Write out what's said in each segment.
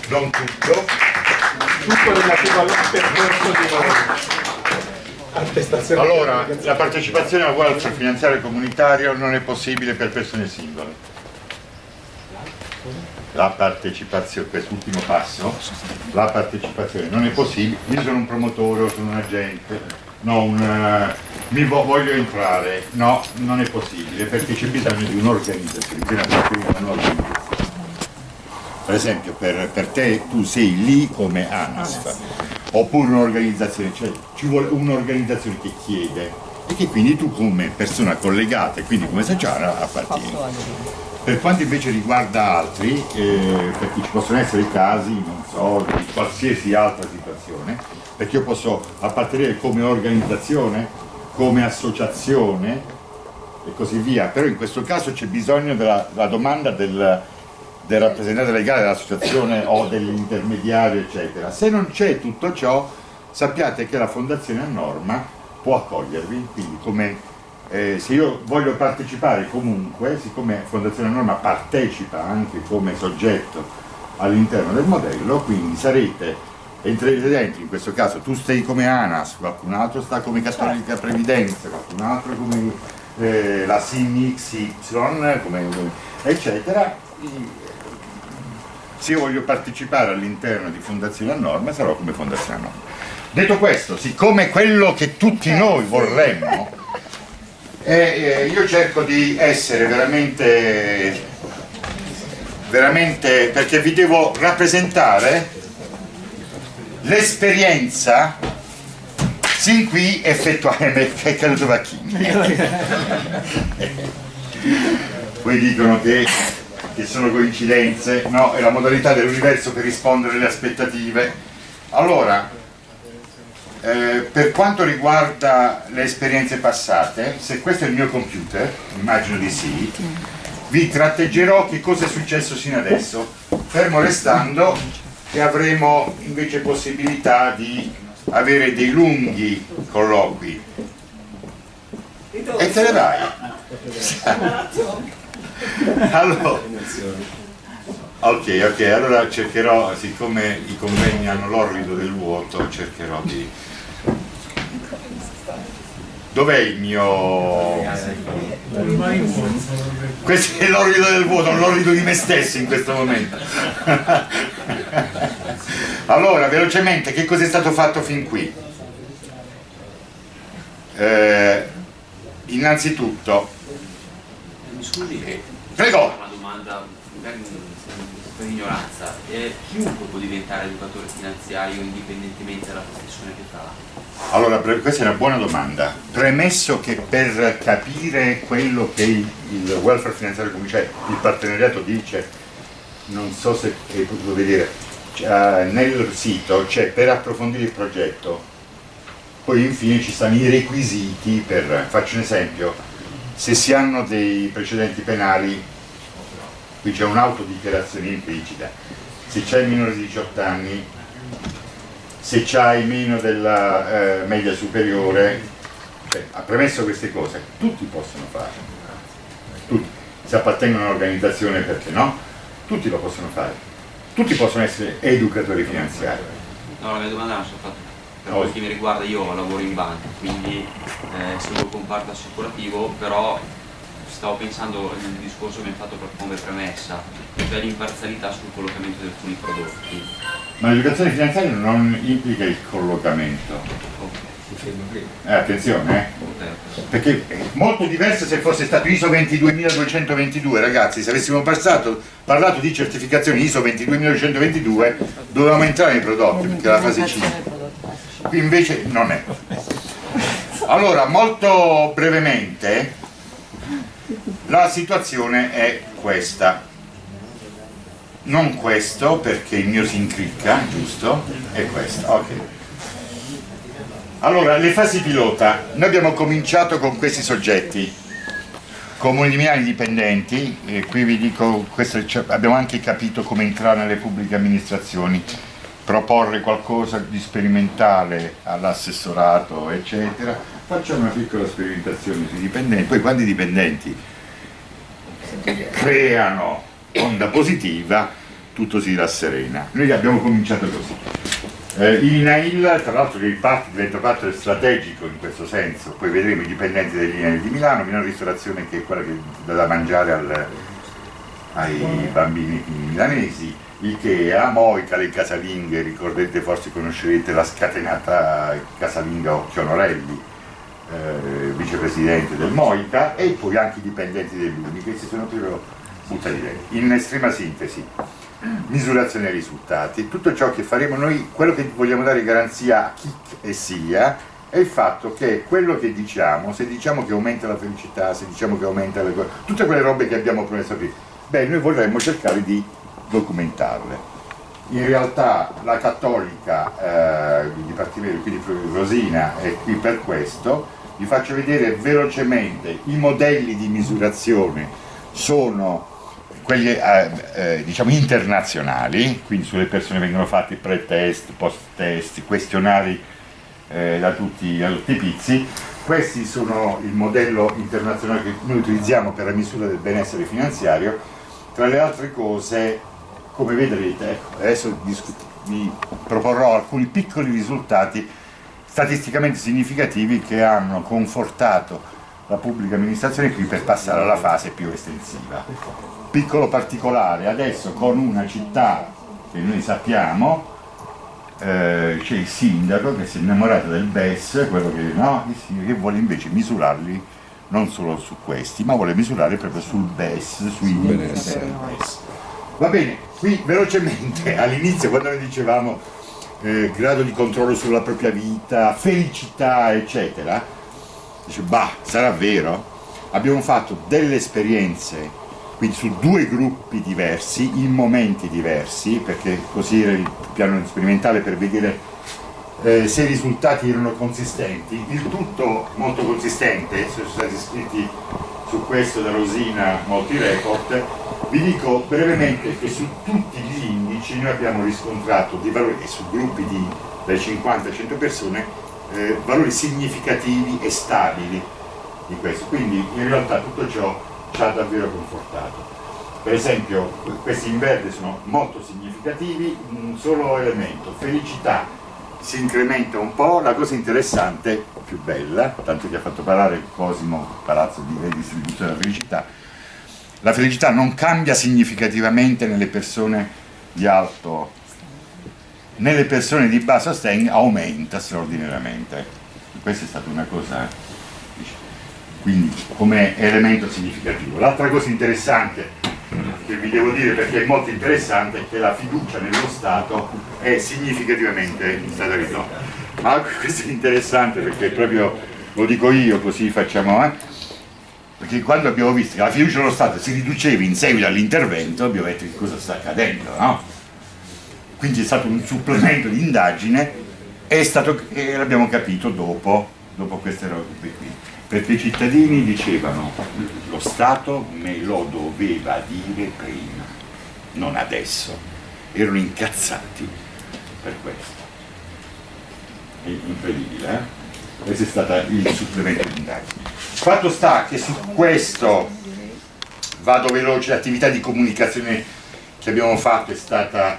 non tutto relativo al percorso di attestazione. Allora, la partecipazione al welfare finanziario comunitario non è possibile per persone singole. La partecipazione, quest'ultimo passo, la partecipazione non è possibile. Io sono un promotore o sono un agente, voglio entrare, no, non è possibile, perché c'è bisogno di un'organizzazione, bisogna costruire un'organizzazione. Per esempio, per te, tu sei lì come ANASF, oppure un'organizzazione, cioè ci vuole un'organizzazione che chiede e che quindi tu come persona collegata e quindi come sociale appartieni. Per quanto invece riguarda altri, perché ci possono essere casi, non so, di qualsiasi altra situazione, perché io posso appartenere come organizzazione, come associazione e così via, però in questo caso c'è bisogno della domanda del rappresentante legale dell'associazione o dell'intermediario, eccetera. Se non c'è tutto ciò, sappiate che la Fondazione a Norma può accogliervi, quindi come se io voglio partecipare comunque, siccome Fondazione a Norma partecipa anche come soggetto all'interno del modello, quindi entrerete dentro, in questo caso tu stai come ANAS, qualcun altro sta come Cattolica Previdenza, qualcun altro come la SIMXY, eccetera. Se io voglio partecipare all'interno di Fondazione a Norma, sarò come Fondazione a Norma. Detto questo, siccome quello che tutti noi vorremmo, io cerco di essere veramente, perché vi devo rappresentare l'esperienza sin qui effettuata, che è caduto Vacchini. Poi dicono che sono coincidenze, no, è la modalità dell'universo per rispondere alle aspettative. Allora, per quanto riguarda le esperienze passate, se questo è il mio computer, immagino di sì, vi tratteggerò che cosa è successo sino adesso, fermo restando che avremo invece possibilità di avere dei lunghi colloqui. E te ne vai. Allora, ok, allora cercherò, siccome i convegni hanno l'orrido del vuoto, cercherò di... Dov'è il mio... Questo è l'orrido del vuoto, l'orrido di me stesso in questo momento. Allora, velocemente, che cosa è stato fatto fin qui? Innanzitutto... Scusi, prego! Una domanda, magari per ignoranza. Chiunque può diventare educatore finanziario indipendentemente dalla professione che fa? Allora, questa è una buona domanda. Premesso che per capire quello che il welfare finanziario comunitario, il partenariato dice, non so se hai potuto vedere, nel sito c'è per approfondire il progetto, poi infine ci stanno i requisiti per, faccio un esempio, se si hanno dei precedenti penali, qui c'è un'autodichiarazione implicita, se c'hai minore di 18 anni, se c'hai meno della media superiore, cioè, premesso queste cose, tutti possono fare, tutti, se appartengono a un'organizzazione, perché no? Tutti lo possono fare, tutti possono essere educatori finanziari. No, la mia domanda non so fatta. Per quel che mi riguarda, io lavoro in banca, quindi seguo il comparto assicurativo, però stavo pensando nel discorso che mi hai fatto come premessa, cioè l'imparzialità sul collocamento di alcuni prodotti. Ma l'educazione finanziaria non implica il collocamento. Attenzione, perché è molto diverso se fosse stato ISO 22222, ragazzi. Se avessimo parlato di certificazioni ISO 22222 dovevamo entrare nei prodotti, perché è la fase 5. Qui invece non è. Allora, molto brevemente, la situazione è questa. Non questo, perché il mio si incricca, giusto? È questo, ok. Allora, le fasi pilota. Noi abbiamo cominciato con questi soggetti comunitari indipendenti, e qui vi dico, abbiamo anche capito come entrare nelle pubbliche amministrazioni, proporre qualcosa di sperimentale all'assessorato, eccetera. Facciamo una piccola sperimentazione sui dipendenti, poi quando i dipendenti creano onda positiva, tutto si rasserena. Noi abbiamo cominciato così. L'INAIL, tra l'altro, che diventa parte strategico in questo senso, poi vedremo i dipendenti dell'INAIL di Milano, Milano Ristorazione, che è quella che dà da mangiare ai bambini milanesi, Ikea, Moica, le casalinghe, ricordate, forse conoscerete la scatenata casalinga Occhionorelli, vicepresidente del Moica, e poi anche i dipendenti dell'Uni che si sono proprio buttati dentro. In estrema sintesi, misurazione dei risultati, tutto ciò che faremo noi, quello che vogliamo dare garanzia a chi e sia, è il fatto che quello che diciamo, se diciamo che aumenta la felicità, se diciamo che aumenta le cose, tutte quelle robe che abbiamo promesso qui, beh, noi vorremmo cercare di documentarle. In realtà la Cattolica, il Dipartimento, quindi Rosina, è qui per questo. Vi faccio vedere velocemente i modelli di misurazione, sono quelli diciamo internazionali, quindi sulle persone vengono fatti pre-test, post-test, questionari da tutti i pizzi. Questi sono il modello internazionale che noi utilizziamo per la misura del benessere finanziario. Tra le altre cose, come vedrete, ecco, adesso vi proporrò alcuni piccoli risultati statisticamente significativi che hanno confortato la pubblica amministrazione qui per passare alla fase più estensiva. Piccolo particolare, adesso con una città che noi sappiamo, c'è il sindaco che si è innamorato del BES, quello che, no, che vuole invece misurarli non solo su questi, ma vuole misurare proprio sul BES, sui benessere del BES. Va bene, qui velocemente, all'inizio quando noi dicevamo grado di controllo sulla propria vita, felicità, eccetera, dice, bah, sarà vero? Abbiamo fatto delle esperienze, quindi su due gruppi diversi, in momenti diversi, perché così era il piano sperimentale per vedere se i risultati erano consistenti, il tutto molto consistente, sono stati scritti su questo da Rosina molti report. Vi dico brevemente che su tutti gli indici noi abbiamo riscontrato dei valori, e su gruppi dai 50 a 100 persone, valori significativi e stabili di questo, quindi in realtà tutto ciò ci ha davvero confortato. Per esempio questi in verde sono molto significativi, un solo elemento, felicità, si incrementa un po'. La cosa interessante, più bella, tanto che ha fatto parlare Cosimo Palazzo di redistribuzione della felicità, la felicità non cambia significativamente nelle persone di alto, nelle persone di basso standing aumenta straordinariamente. Questa è stata una cosa, quindi, come elemento significativo. L'altra cosa interessante che vi devo dire, perché è molto interessante, è che la fiducia nello Stato è significativamente stata ridotta. Ma questo è interessante perché proprio lo dico io, così facciamo, perché quando abbiamo visto che la fiducia nello Stato si riduceva in seguito all'intervento, abbiamo detto che cosa sta accadendo, no? Quindi è stato un supplemento di indagine e l'abbiamo capito dopo queste robe qui. Perché i cittadini dicevano lo Stato me lo doveva dire prima, non adesso. Erano incazzati per questo. È incredibile, eh? Questo è stato il supplemento di indagine. Fatto sta che su questo vado veloce, l'attività di comunicazione che abbiamo fatto è stata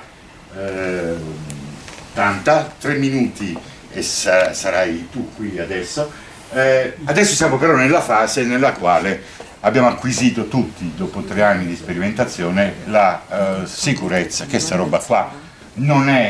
tanta, 3 minuti e sarai tu qui adesso. Adesso siamo però nella fase nella quale abbiamo acquisito tutti, dopo 3 anni di sperimentazione, la sicurezza che sta roba qua non è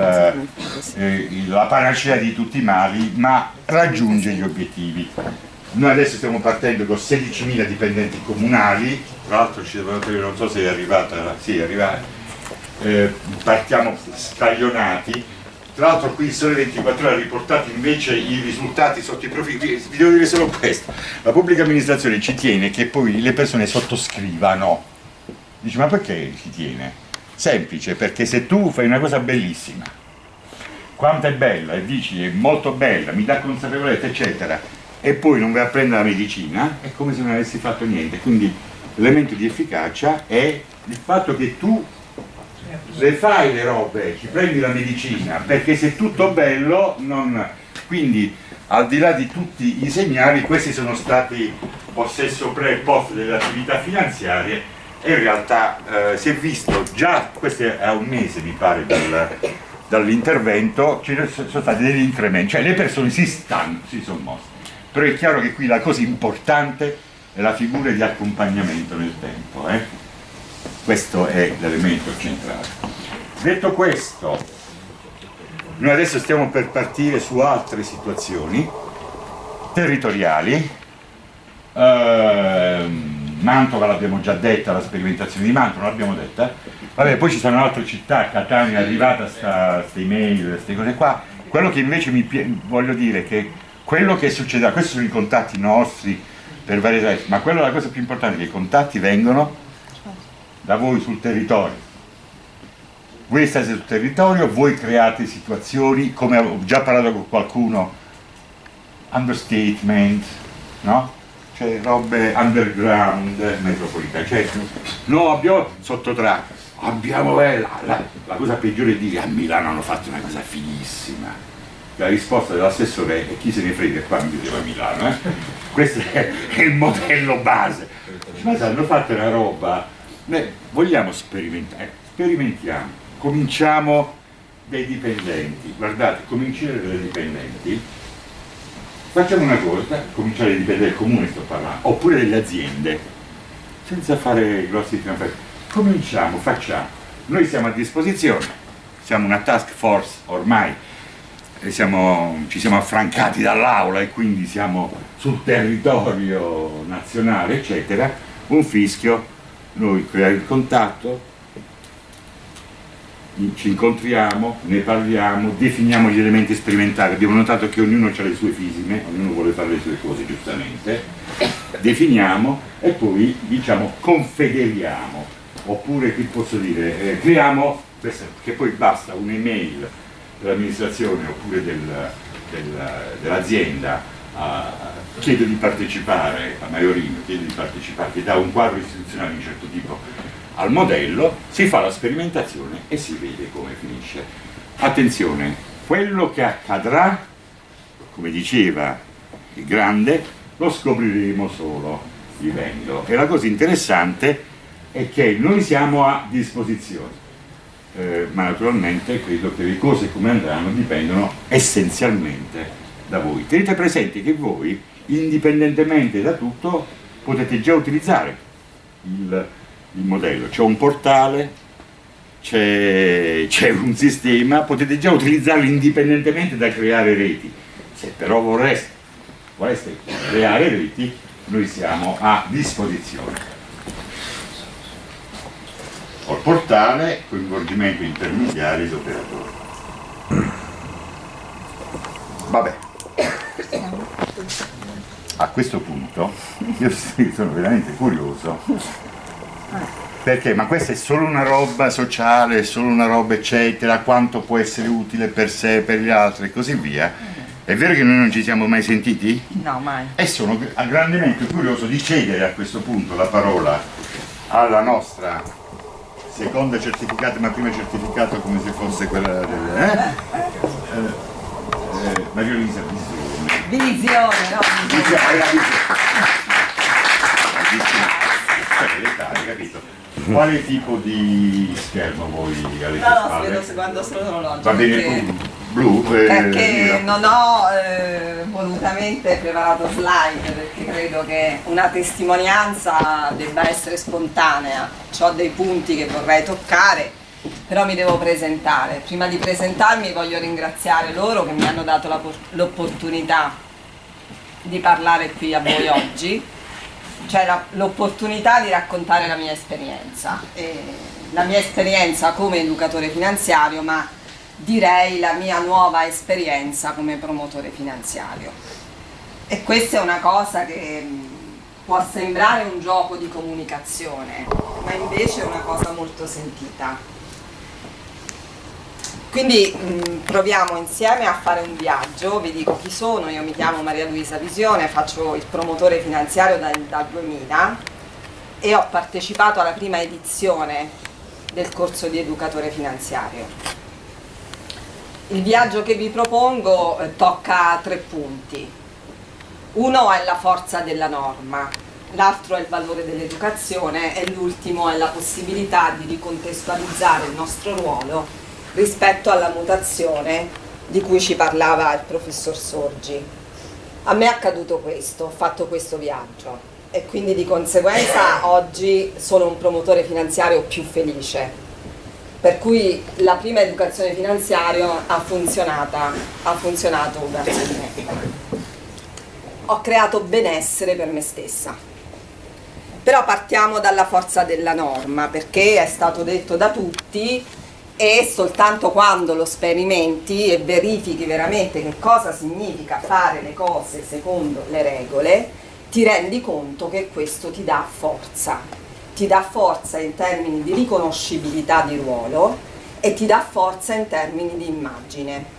la panacea di tutti i mali, ma raggiunge gli obiettivi. Noi adesso stiamo partendo con 16.000 dipendenti comunali, tra l'altro ci devono dire, non so se è arrivata, sì, è arrivata, partiamo scaglionati. Tra l'altro qui Sole 24 Ore ha riportato invece i risultati sotto i profili. Vi devo dire solo questo: la pubblica amministrazione ci tiene che poi le persone sottoscrivano. Dici, ma perché ci tiene? Semplice, perché se tu fai una cosa bellissima, quanto è bella, e dici è molto bella, mi dà consapevolezza eccetera, e poi non vai a prendere la medicina, è come se non avessi fatto niente. Quindi l'elemento di efficacia è il fatto che tu le fai le robe, ci prendi la medicina, perché se è tutto bello non... Quindi al di là di tutti i segnali, questi sono stati possesso pre e post delle attività finanziarie, e in realtà si è visto già, questo è a un mese mi pare dall'intervento, ci sono stati degli incrementi, cioè le persone si sono mosse, però è chiaro che qui la cosa importante è la figura di accompagnamento nel tempo, questo è l'elemento centrale. Detto questo, noi adesso stiamo per partire su altre situazioni territoriali. Mantova l'abbiamo già detta, la sperimentazione di Mantova non l'abbiamo detta, vabbè, poi ci sono altre città, Catania è arrivata queste email, queste cose qua. Quello che invece voglio dire che quello che succederà, questi sono i contatti nostri per varie cose, ma la cosa più importante è che i contatti vengono da voi sul territorio. Voi state sul territorio, voi create situazioni, come ho già parlato con qualcuno, understatement, no? Cioè robe underground, metropolitane, cioè no, abbiamo sottotraccia, abbiamo la cosa peggiore è dire a Milano hanno fatto una cosa fighissima. La risposta dell'assessore è chi se ne frega, qua mi diceva Milano, questo è il modello base. Ma hanno fatto una roba, noi vogliamo sperimentare, sperimentiamo, cominciamo dai dipendenti, guardate, cominciare dai dipendenti. Facciamo una cosa, cominciare a dipendere dal comune, sto parlando, oppure delle aziende, senza fare grossi transferimenti. Cominciamo, facciamo. Noi siamo a disposizione, siamo una task force ormai, ci siamo affrancati dall'aula e quindi siamo sul territorio nazionale, eccetera. Un fischio, noi creiamo il contatto, ci incontriamo, ne parliamo, definiamo gli elementi sperimentali. Abbiamo notato che ognuno ha le sue fisime, ognuno vuole fare le sue cose giustamente, definiamo e poi diciamo confederiamo, oppure che posso dire, creiamo, che poi basta un'email dell'amministrazione oppure dell'azienda, chiedo di partecipare, a Maiorino chiedo di partecipare, che dà un quadro istituzionale di un certo tipo al modello, si fa la sperimentazione e si vede come finisce. Attenzione, quello che accadrà, come diceva il grande, lo scopriremo solo vivendo. E la cosa interessante è che noi siamo a disposizione, ma naturalmente credo che le cose come andranno dipendono essenzialmente da voi. Tenete presente che voi, indipendentemente da tutto, potete già utilizzare il modello, c'è un portale, c'è un sistema, potete già utilizzarlo indipendentemente da creare reti. Se però vorreste creare reti, noi siamo a disposizione. Col portale, coinvolgimento intermediari ed operatori. Vabbè. A questo punto io sono veramente curioso. Perché? Ma questa è solo una roba sociale, è solo una roba eccetera, quanto può essere utile per sé, per gli altri e così via. È vero che noi non ci siamo mai sentiti? No, mai. E sono grandemente curioso di cedere a questo punto la parola alla nostra seconda certificata, ma prima certificato come se fosse quella del... Maria Luisa Visione. Visione, no? Hai capito? Quale tipo di schermo voi avete spalle? Sto seguendo solo l'orologio. Va bene, blu? Perché non ho volutamente preparato slide, perché credo che una testimonianza debba essere spontanea. Ho dei punti che vorrei toccare, però mi devo presentare. Prima di presentarmi voglio ringraziare loro che mi hanno dato l'opportunità di parlare qui a voi oggi, cioè l'opportunità di raccontare la mia esperienza come educatore finanziario, ma direi la mia nuova esperienza come promotore finanziario. E questa è una cosa che può sembrare un gioco di comunicazione, ma invece è una cosa molto sentita. Quindi proviamo insieme a fare un viaggio. Vi dico chi sono: io mi chiamo Maria Luisa Visione, faccio il promotore finanziario dal 2000 e ho partecipato alla prima edizione del corso di educatore finanziario. Il viaggio che vi propongo tocca 3 punti. Uno è la forza della norma, l'altro è il valore dell'educazione e l'ultimo è la possibilità di ricontestualizzare il nostro ruolo rispetto alla mutazione di cui ci parlava il professor Sorgi. A me è accaduto questo, ho fatto questo viaggio e quindi di conseguenza oggi sono un promotore finanziario più felice, per cui la prima educazione finanziaria ha funzionato verso di me. Ho creato benessere per me stessa. Però partiamo dalla forza della norma, perché è stato detto da tutti e soltanto quando lo sperimenti e verifichi veramente che cosa significa fare le cose secondo le regole, ti rendi conto che questo ti dà forza in termini di riconoscibilità di ruolo e ti dà forza in termini di immagine.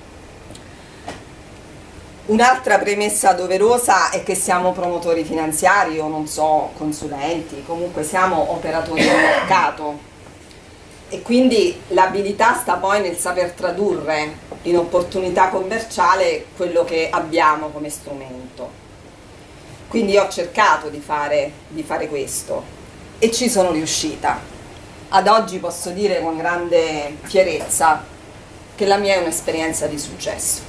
Un'altra premessa doverosa è che siamo promotori finanziari o non so, consulenti, comunque siamo operatori del mercato e quindi l'abilità sta poi nel saper tradurre in opportunità commerciale quello che abbiamo come strumento. Quindi ho cercato di fare questo e ci sono riuscita. Ad oggi posso dire con grande fierezza che la mia è un'esperienza di successo.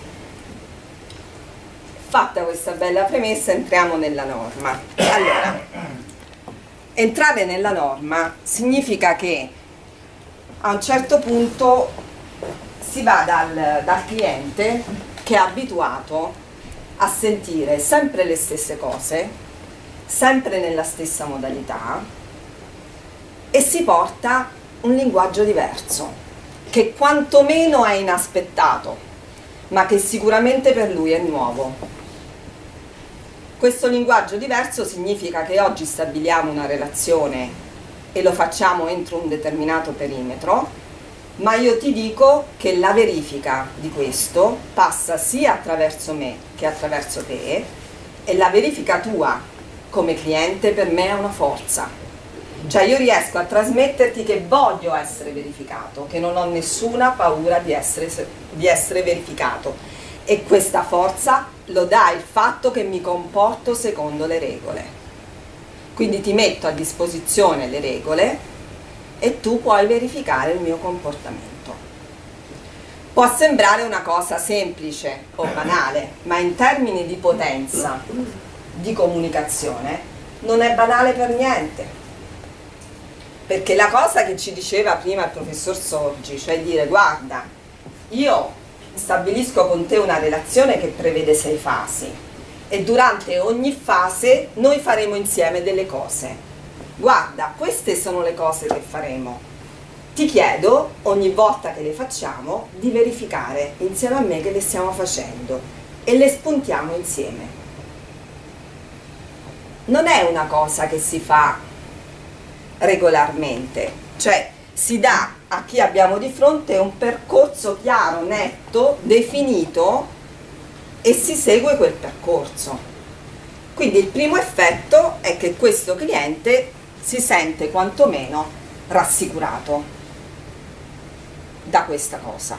Fatta questa bella premessa, entriamo nella norma. Allora, entrare nella norma significa che a un certo punto si va dal cliente che è abituato a sentire sempre le stesse cose, sempre nella stessa modalità, e si porta un linguaggio diverso, che quantomeno è inaspettato, ma che sicuramente per lui è nuovo. Questo linguaggio diverso significa che oggi stabiliamo una relazione e lo facciamo entro un determinato perimetro, ma io ti dico che la verifica di questo passa sia attraverso me che attraverso te, e la verifica tua come cliente per me è una forza. Cioè io riesco a trasmetterti che voglio essere verificato, che non ho nessuna paura di essere verificato, e questa forza lo dà il fatto che mi comporto secondo le regole. Quindi ti metto a disposizione le regole e tu puoi verificare il mio comportamento. Può sembrare una cosa semplice o banale, ma in termini di potenza di comunicazione non è banale per niente. Perché la cosa che ci diceva prima il professor Sorgi, cioè dire guarda, io stabilisco con te una relazione che prevede 6 fasi e durante ogni fase noi faremo insieme delle cose. Guarda, queste sono le cose che faremo. Ti chiedo, ogni volta che le facciamo, di verificare insieme a me che le stiamo facendo e le spuntiamo insieme. Non è una cosa che si fa regolarmente, cioè si dà a chi abbiamo di fronte un percorso chiaro, netto, definito e si segue quel percorso. Quindi il primo effetto è che questo cliente si sente quantomeno rassicurato da questa cosa.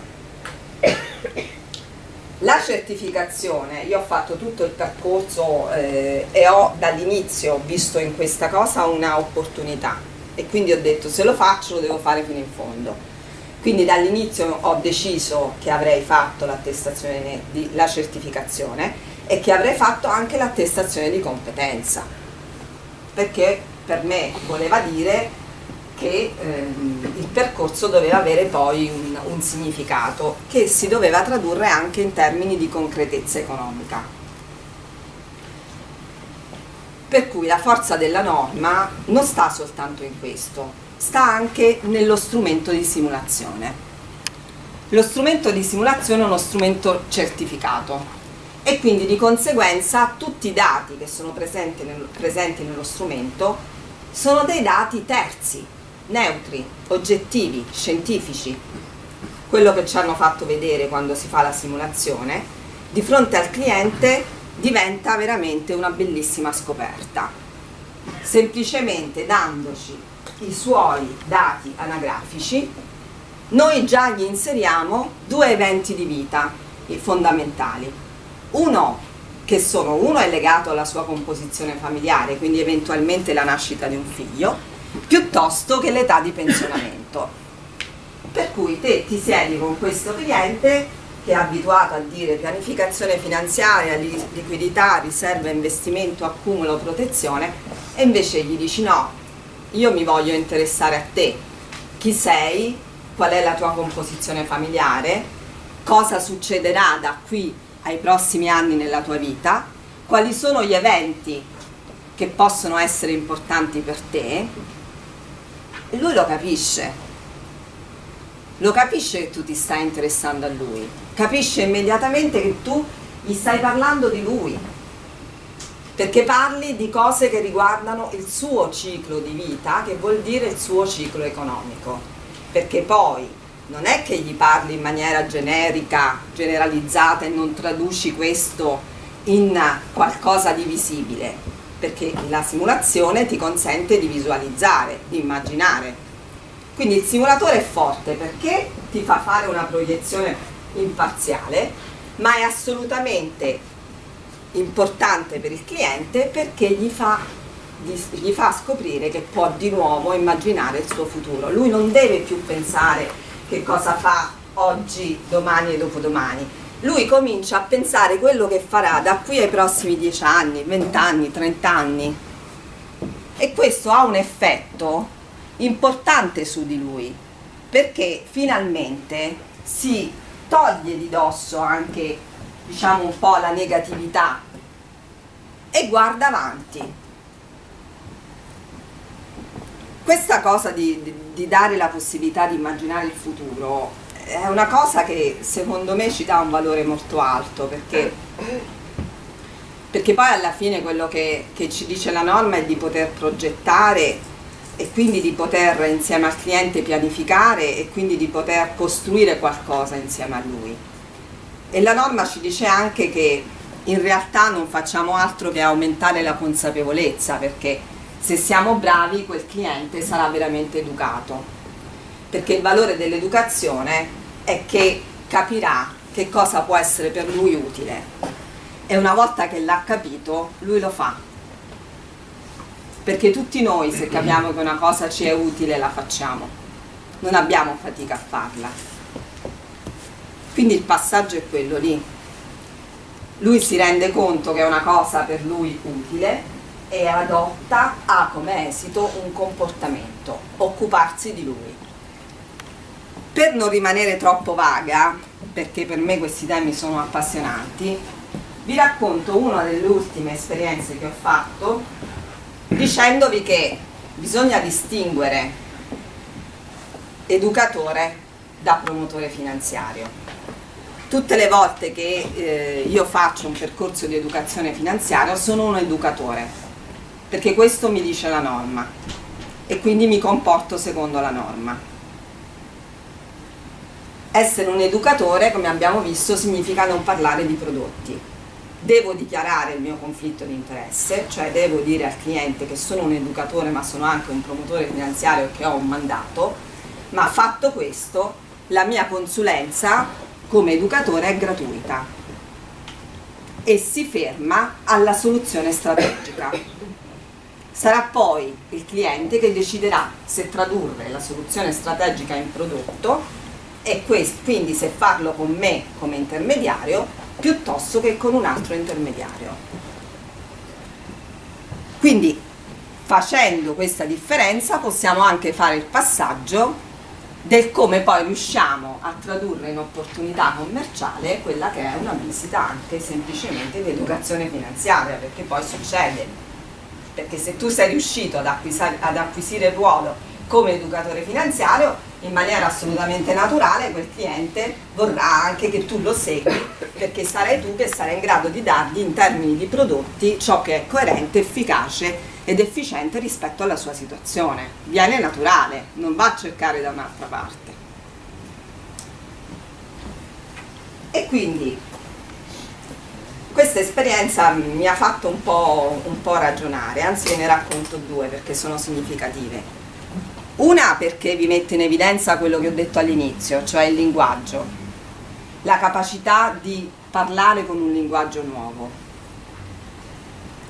La certificazione, io ho fatto tutto il percorso e ho dall'inizio visto in questa cosa una opportunità. E quindi ho detto se lo faccio lo devo fare fino in fondo. Quindi dall'inizio ho deciso che avrei fatto l'attestazione la certificazione e che avrei fatto anche l'attestazione di competenza, perché per me voleva dire che il percorso doveva avere poi un significato che si doveva tradurre anche in termini di concretezza economica. Per cui la forza della norma non sta soltanto in questo, sta anche nello strumento di simulazione. Lo strumento di simulazione è uno strumento certificato e quindi di conseguenza tutti i dati che sono presenti nello strumento sono dei dati terzi, neutri, oggettivi, scientifici. Quello che ci hanno fatto vedere quando si fa la simulazione, di fronte al cliente diventa veramente una bellissima scoperta, semplicemente dandoci i suoi dati anagrafici noi già gli inseriamo 2 eventi di vita fondamentali, uno che sono: uno è legato alla sua composizione familiare, quindi eventualmente la nascita di un figlio, piuttosto che l'età di pensionamento. Per cui te ti siedi con questo cliente che è abituato a dire pianificazione finanziaria, liquidità, riserva, investimento, accumulo, protezione, e invece gli dici: no, io mi voglio interessare a te, chi sei, qual è la tua composizione familiare, cosa succederà da qui ai prossimi anni nella tua vita, quali sono gli eventi che possono essere importanti per te. E lui lo capisce che tu ti stai interessando a lui, capisce immediatamente che tu gli stai parlando di lui, perché parli di cose che riguardano il suo ciclo di vita, che vuol dire il suo ciclo economico, perché poi non è che gli parli in maniera generica, generalizzata, e non traduci questo in qualcosa di visibile, perché la simulazione ti consente di visualizzare, di immaginare. Quindi il simulatore è forte perché ti fa fare una proiezione imparziale, ma è assolutamente importante per il cliente perché gli fa scoprire che può di nuovo immaginare il suo futuro. Lui non deve più pensare che cosa fa oggi, domani e dopodomani. Lui comincia a pensare quello che farà da qui ai prossimi 10 anni, 20 anni, 30 anni. E questo ha un effetto importante su di lui, perché finalmente si toglie di dosso anche, diciamo, un po' la negatività e guarda avanti. Questa cosa di dare la possibilità di immaginare il futuro è una cosa che secondo me ci dà un valore molto alto, perché poi alla fine quello che ci dice la norma è di poter progettare e quindi di poter insieme al cliente pianificare e quindi di poter costruire qualcosa insieme a lui. E la norma ci dice anche che in realtà non facciamo altro che aumentare la consapevolezza, perché se siamo bravi quel cliente sarà veramente educato, perché il valore dell'educazione è che capirà che cosa può essere per lui utile, e una volta che l'ha capito lui lo fa, perché tutti noi, se capiamo che una cosa ci è utile, la facciamo, non abbiamo fatica a farla. Quindi il passaggio è quello lì: lui si rende conto che è una cosa per lui utile e ha come esito un comportamento: occuparsi di lui. Per non rimanere troppo vaga, perché per me questi temi sono appassionanti, vi racconto una delle ultime esperienze che ho fatto, dicendovi che bisogna distinguere educatore da promotore finanziario. Tutte le volte che io faccio un percorso di educazione finanziaria sono un educatore, perché questo mi dice la norma e quindi mi comporto secondo la norma. Essere un educatore, come abbiamo visto, significa non parlare di prodotti. Devo dichiarare il mio conflitto di interesse, cioè devo dire al cliente che sono un educatore ma sono anche un promotore finanziario e che ho un mandato, ma fatto questo la mia consulenza come educatore è gratuita e si ferma alla soluzione strategica. Sarà poi il cliente che deciderà se tradurre la soluzione strategica in prodotto e quindi se farlo con me come intermediario piuttosto che con un altro intermediario. Quindi, facendo questa differenza, possiamo anche fare il passaggio del come poi riusciamo a tradurre in opportunità commerciale quella che è una visita anche semplicemente di educazione finanziaria, perché poi succede. Perché se tu sei riuscito ad acquisire il ruolo come educatore finanziario, in maniera assolutamente naturale quel cliente vorrà anche che tu lo segui, perché sarai tu che sarai in grado di dargli in termini di prodotti ciò che è coerente, efficace ed efficiente rispetto alla sua situazione. Viene naturale, non va a cercare da un'altra parte. E quindi questa esperienza mi ha fatto un po' ragionare, anzi ve ne racconto due perché sono significative. Una perché vi mette in evidenza quello che ho detto all'inizio, cioè il linguaggio, la capacità di parlare con un linguaggio nuovo.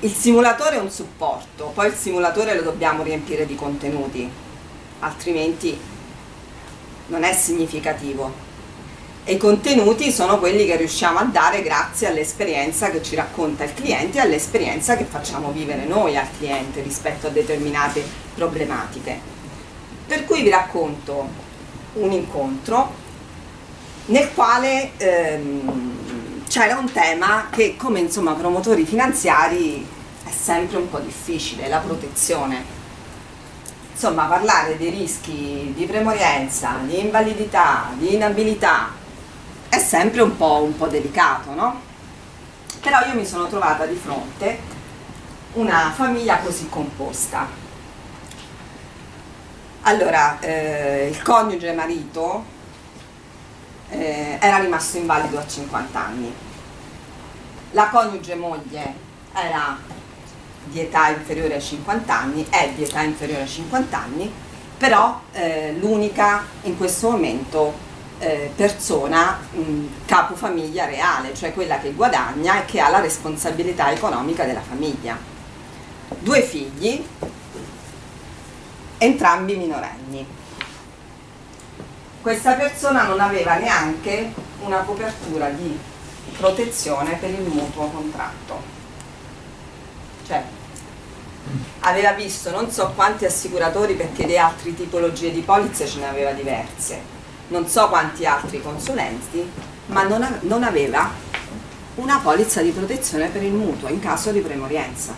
Il simulatore è un supporto, poi il simulatore lo dobbiamo riempire di contenuti, altrimenti non è significativo. E i contenuti sono quelli che riusciamo a dare grazie all'esperienza che ci racconta il cliente e all'esperienza che facciamo vivere noi al cliente rispetto a determinate problematiche. Per cui vi racconto un incontro nel quale c'era un tema che, come insomma promotori finanziari, è sempre un po' difficile, la protezione. Insomma, parlare dei rischi di premorienza, di invalidità, di inabilità è sempre un po' delicato, no? Però io mi sono trovata di fronte una famiglia così composta. Allora, il coniuge marito era rimasto invalido a 50 anni, la coniuge moglie era di età inferiore ai 50 anni, è di età inferiore ai 50 anni, però l'unica in questo momento persona capofamiglia reale, cioè quella che guadagna e che ha la responsabilità economica della famiglia. 2 figli, entrambi minorenni. Questa persona non aveva neanche una copertura di protezione per il mutuo contratto, cioè aveva visto non so quanti assicuratori, perché di altre tipologie di polizze ce ne aveva diverse, non so quanti altri consulenti, ma non aveva una polizza di protezione per il mutuo in caso di premorienza.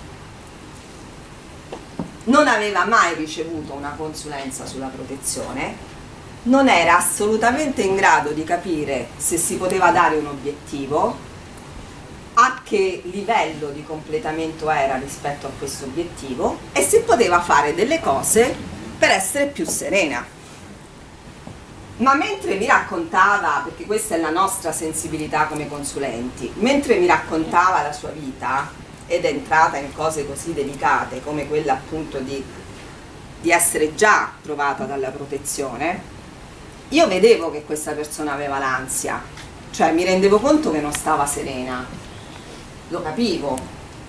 Non aveva mai ricevuto una consulenza sulla protezione, non era assolutamente in grado di capire se si poteva dare un obiettivo, a che livello di completamento era rispetto a questo obiettivo e se poteva fare delle cose per essere più serena. Ma mentre mi raccontava, perché questa è la nostra sensibilità come consulenti, mentre mi raccontava la sua vita ed è entrata in cose così delicate come quella appunto di essere già provata dalla protezione, io vedevo che questa persona aveva l'ansia, cioè mi rendevo conto che non stava serena, lo capivo,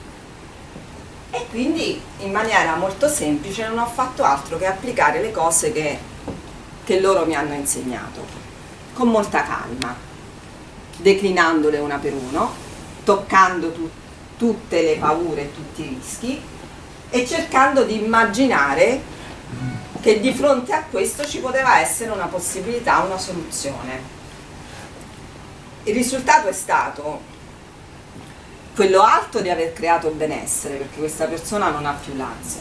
e quindi in maniera molto semplice non ho fatto altro che applicare le cose che loro mi hanno insegnato, con molta calma, declinandole una per uno, toccando tutte le paure e tutti i rischi e cercando di immaginare che di fronte a questo ci poteva essere una possibilità, una soluzione. Il risultato è stato quello alto di aver creato benessere, perché questa persona non ha più l'ansia,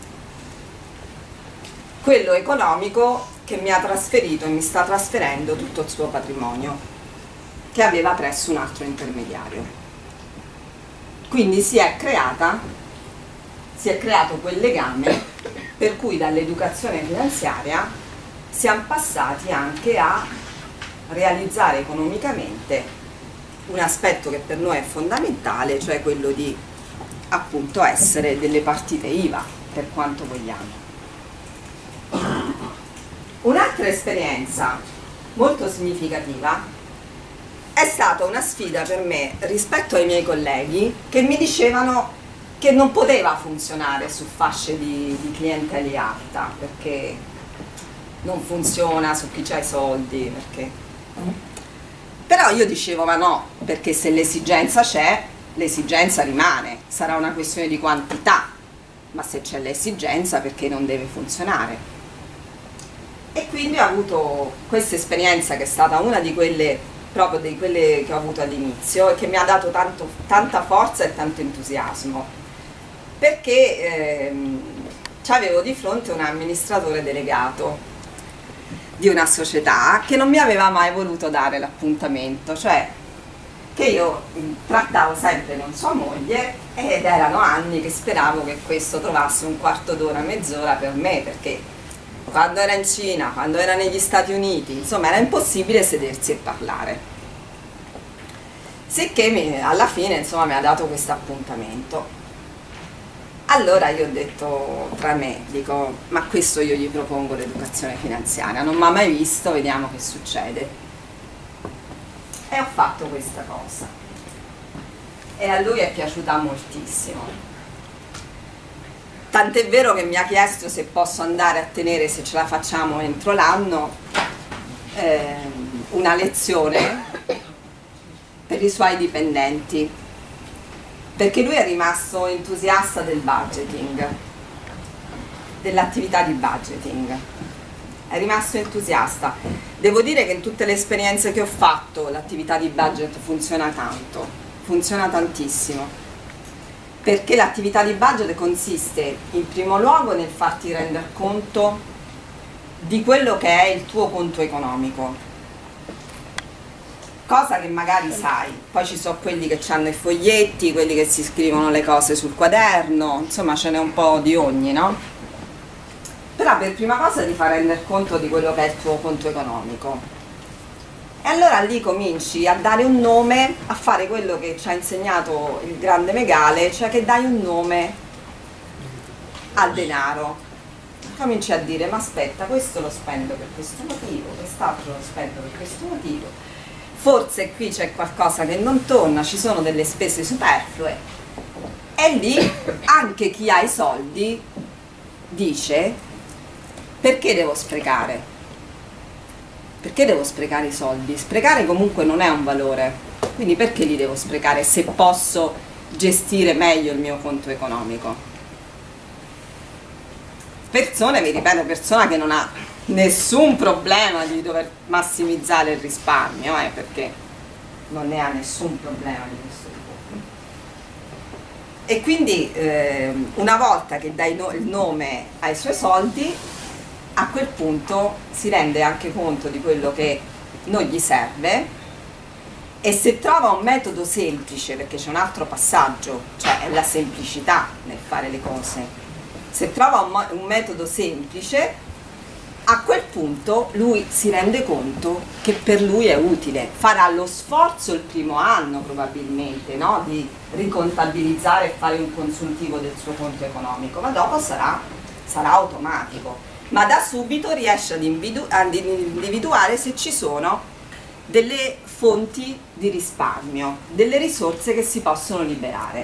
quello economico che mi ha trasferito e mi sta trasferendo tutto il suo patrimonio che aveva presso un altro intermediario. Quindi si è creato quel legame per cui dall'educazione finanziaria siamo passati anche a realizzare economicamente un aspetto che per noi è fondamentale, cioè quello di appunto essere delle partite IVA per quanto vogliamo. Un'altra esperienza molto significativa è stata una sfida per me rispetto ai miei colleghi che mi dicevano che non poteva funzionare su fasce di clientela alta, perché non funziona su chi ha i soldi, perché... Però io dicevo ma no, perché se l'esigenza c'è, l'esigenza rimane, sarà una questione di quantità, ma se c'è l'esigenza perché non deve funzionare? E quindi ho avuto questa esperienza che è stata una di quelle, proprio di quelle che ho avuto all'inizio e che mi ha dato tanta forza e tanto entusiasmo, perché avevo di fronte un amministratore delegato di una società che non mi aveva mai voluto dare l'appuntamento, cioè che io trattavo sempre con sua moglie ed erano anni che speravo che questo trovasse un quarto d'ora, mezz'ora per me, perché quando era in Cina, quando era negli Stati Uniti, insomma era impossibile sedersi e parlare. Sicché alla fine insomma mi ha dato questo appuntamento. Allora io ho detto tra me, dico, ma questo io gli propongo l'educazione finanziaria, non mi ha mai visto, vediamo che succede. E ho fatto questa cosa. e a lui è piaciuta moltissimo. Tant'è vero che mi ha chiesto se posso andare a tenere, se ce la facciamo entro l'anno, una lezione per i suoi dipendenti, perché lui è rimasto entusiasta del budgeting, dell'attività di budgeting, è rimasto entusiasta. Devo dire che in tutte le esperienze che ho fatto l'attività di budget funziona tanto, funziona tantissimo, perché l'attività di budget consiste in primo luogo nel farti rendere conto di quello che è il tuo conto economico, cosa che magari sai. Poi ci sono quelli che hanno i foglietti, quelli che si scrivono le cose sul quaderno, insomma ce n'è un po' di ogni, no? Però per prima cosa ti fa rendere conto di quello che è il tuo conto economico, e allora lì cominci a dare un nome, a fare quello che ci ha insegnato il grande Megale, cioè che dai un nome al denaro. Cominci a dire: ma aspetta, questo lo spendo per questo motivo, quest'altro lo spendo per questo motivo, forse qui c'è qualcosa che non torna, ci sono delle spese superflue. E lì anche chi ha i soldi dice: perché devo sprecare? Perché devo sprecare i soldi? Sprecare comunque non è un valore, quindi perché li devo sprecare se posso gestire meglio il mio conto economico? Persone, vi ripeto, persona che non ha nessun problema di dover massimizzare il risparmio, perché non ne ha nessun problema di questo tipo. E quindi una volta che dai il nome ai suoi soldi, a quel punto si rende anche conto di quello che non gli serve, e se trova un metodo semplice, perché c'è un altro passaggio, cioè è la semplicità nel fare le cose, se trova un metodo semplice, a quel punto lui si rende conto che per lui è utile. Farà lo sforzo il primo anno probabilmente, no? Di ricontabilizzare e fare un consuntivo del suo conto economico, ma dopo sarà automatico. Ma da subito riesce ad individuare se ci sono delle fonti di risparmio, delle risorse che si possono liberare.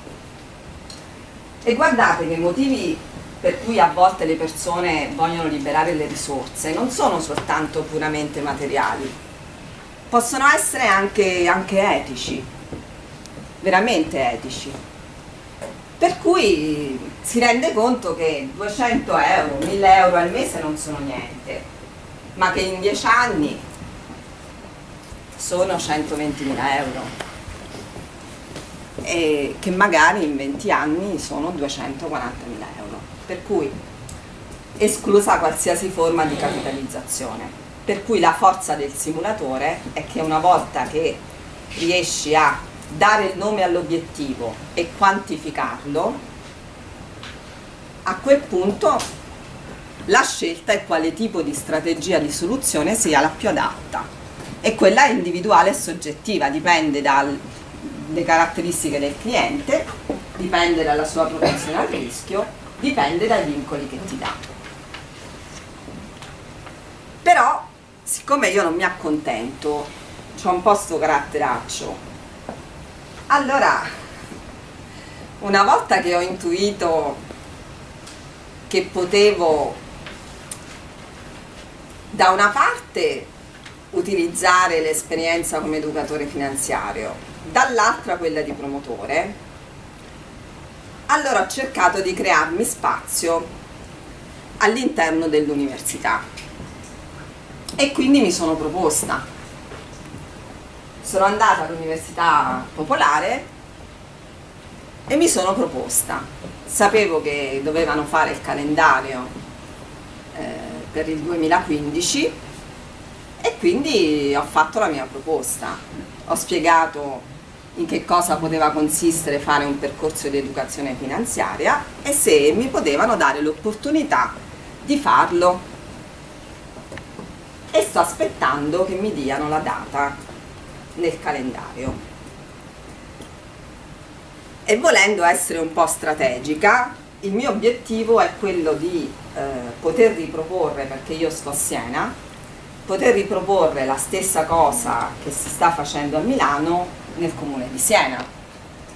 E guardate che i motivi per cui a volte le persone vogliono liberare le risorse non sono soltanto puramente materiali, possono essere anche etici, veramente etici. Per cui si rende conto che 200 euro, 1000 euro al mese non sono niente, ma che in 10 anni sono 120.000 euro, e che magari in 20 anni sono 240.000 euro. Per cui esclusa qualsiasi forma di capitalizzazione. Per cui la forza del simulatore è che una volta che riesci a dare il nome all'obiettivo e quantificarlo, a quel punto la scelta è quale tipo di strategia di soluzione sia la più adatta, e quella è individuale e soggettiva, dipende dalle caratteristiche del cliente, dipende dalla sua propensione al rischio, dipende dai vincoli che ti dà. Però siccome io non mi accontento, c'ho un po' sto caratteraccio, allora una volta che ho intuito che potevo da una parte utilizzare l'esperienza come educatore finanziario, dall'altra quella di promotore, allora ho cercato di crearmi spazio all'interno dell'università, e quindi mi sono proposta. Sono andata all'Università Popolare e mi sono proposta. Sapevo che dovevano fare il calendario per il 2015, e quindi ho fatto la mia proposta. Ho spiegato in che cosa poteva consistere fare un percorso di educazione finanziaria e se mi potevano dare l'opportunità di farlo, e sto aspettando che mi diano la data nel calendario. E volendo essere un po' strategica, il mio obiettivo è quello di poter riproporre, perché io sto a Siena, poter riproporre la stessa cosa che si sta facendo a Milano nel comune di Siena,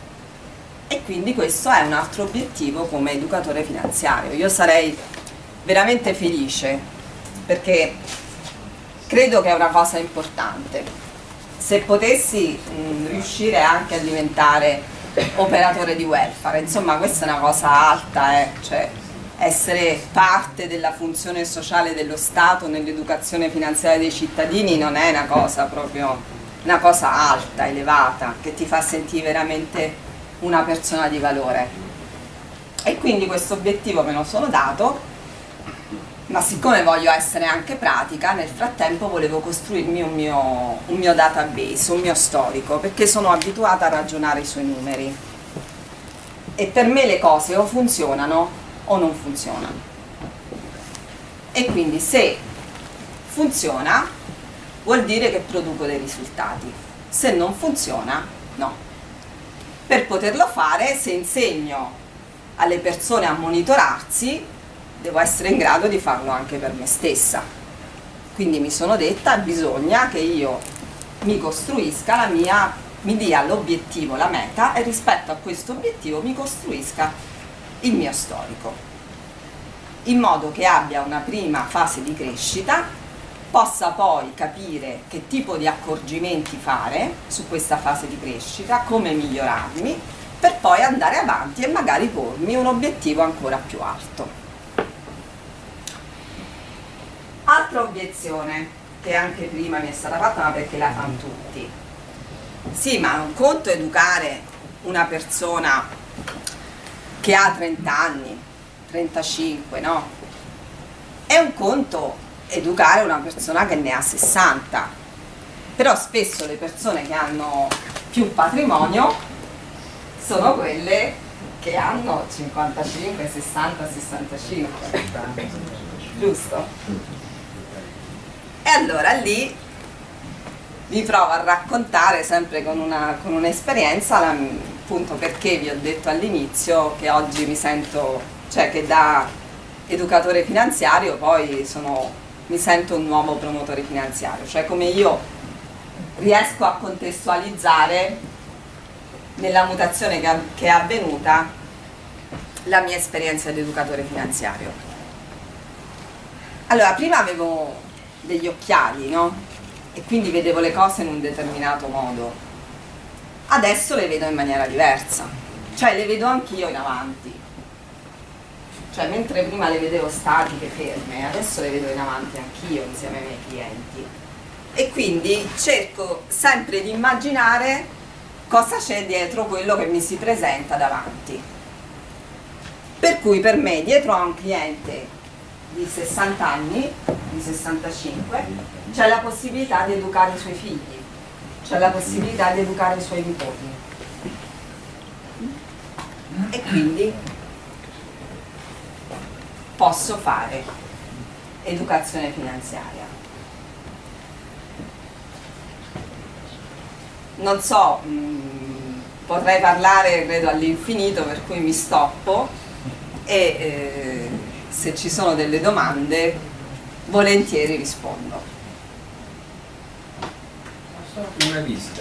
E quindi questo è un altro obiettivo come educatore finanziario. Io sarei veramente felice perché credo che è una cosa importante. Se potessi riuscire anche a diventare operatore di welfare, insomma questa è una cosa alta, cioè essere parte della funzione sociale dello Stato nell'educazione finanziaria dei cittadini non è una cosa proprio, una cosa alta, elevata, che ti fa sentire veramente una persona di valore. E quindi questo obiettivo me lo sono dato, ma siccome voglio essere anche pratica, nel frattempo volevo costruirmi un mio database, un mio storico, perché sono abituata a ragionare sui numeri. E per me le cose o funzionano o non funzionano. E quindi se funziona vuol dire che produco dei risultati, se non funziona no. Per poterlo fare, se insegno alle persone a monitorarsi, devo essere in grado di farlo anche per me stessa. Quindi mi sono detta, bisogna che io mi costruisca mi dia l'obiettivo, la meta, e rispetto a questo obiettivo mi costruisca il mio storico, in modo che abbia una prima fase di crescita, possa poi capire che tipo di accorgimenti fare su questa fase di crescita, come migliorarmi, per poi andare avanti e magari pormi un obiettivo ancora più alto. Altra obiezione che anche prima mi è stata fatta, ma perché la fanno tutti. Sì, ma un conto è educare una persona che ha 30 anni, 35, no? È un conto educare una persona che ne ha 60. Però spesso le persone che hanno più patrimonio sono quelle che hanno 55, 60, 65. Giusto? E allora lì vi provo a raccontare sempre con un'esperienza, appunto perché vi ho detto all'inizio che oggi mi sento, cioè che da educatore finanziario poi mi sento un nuovo promotore finanziario, cioè come io riesco a contestualizzare nella mutazione che è avvenuta la mia esperienza di educatore finanziario. Allora, prima avevo degli occhiali, no? E quindi vedevo le cose in un determinato modo. Adesso le vedo in maniera diversa, cioè le vedo anch'io in avanti. Cioè mentre prima le vedevo statiche, ferme, adesso le vedo in avanti anch'io insieme ai miei clienti. E quindi cerco sempre di immaginare cosa c'è dietro quello che mi si presenta davanti. Per cui per me dietro a un cliente di 60 anni, di 65, c'è la possibilità di educare i suoi figli, c'è la possibilità di educare i suoi nipoti. E quindi posso fare educazione finanziaria. Non so, potrei parlare credo all'infinito, per cui mi stoppo e se ci sono delle domande volentieri rispondo. Una visita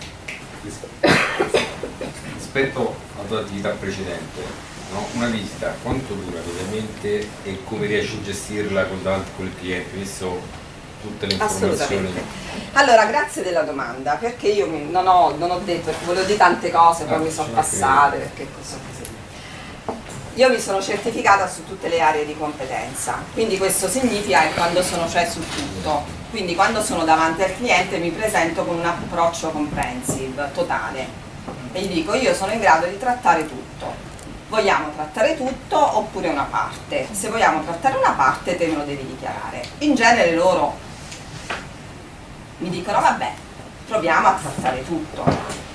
rispetto alla tua attività precedente, no? Una visita quanto dura mediamente e come riesci a gestirla con il cliente, visto tutte le informazioni? Assolutamente. Allora, grazie della domanda, perché io non ho detto, volevo dire tante cose, poi mi sono passate, perché così. Io mi sono certificata su tutte le aree di competenza, quindi questo significa che quando sono, cioè su tutto, quindi quando sono davanti al cliente mi presento con un approccio comprehensive, totale, e gli dico io sono in grado di trattare tutto, vogliamo trattare tutto oppure una parte, se vogliamo trattare una parte te me lo devi dichiarare. In genere loro mi dicono vabbè, proviamo a trattare tutto.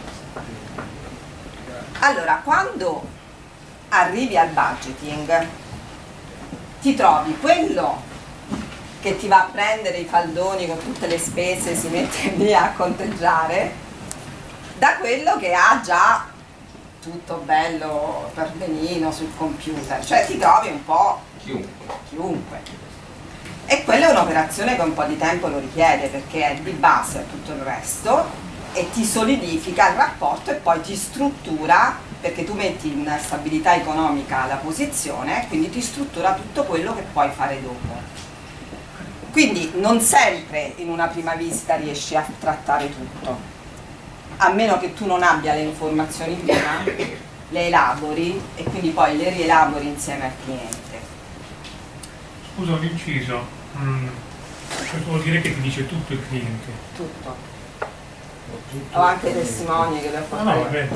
Allora, quando arrivi al budgeting ti trovi quello che ti va a prendere i faldoni con tutte le spese, si mette lì a conteggiare, da quello che ha già tutto bello per benino sul computer, cioè ti trovi un po' chiunque. E quella è un'operazione che un po' di tempo lo richiede, perché è di base a tutto il resto e ti solidifica il rapporto e poi ti struttura perché tu metti in stabilità economica la posizione, quindi ti struttura tutto quello che puoi fare dopo. Quindi non sempre in una prima visita riesci a trattare tutto, a meno che tu non abbia le informazioni prima, le elabori e quindi poi le rielabori insieme al cliente. Scusa, un inciso, questo vuol dire che ti dice tutto il cliente? Tutto. Ho anche testimoni che lo fanno. No, vabbè.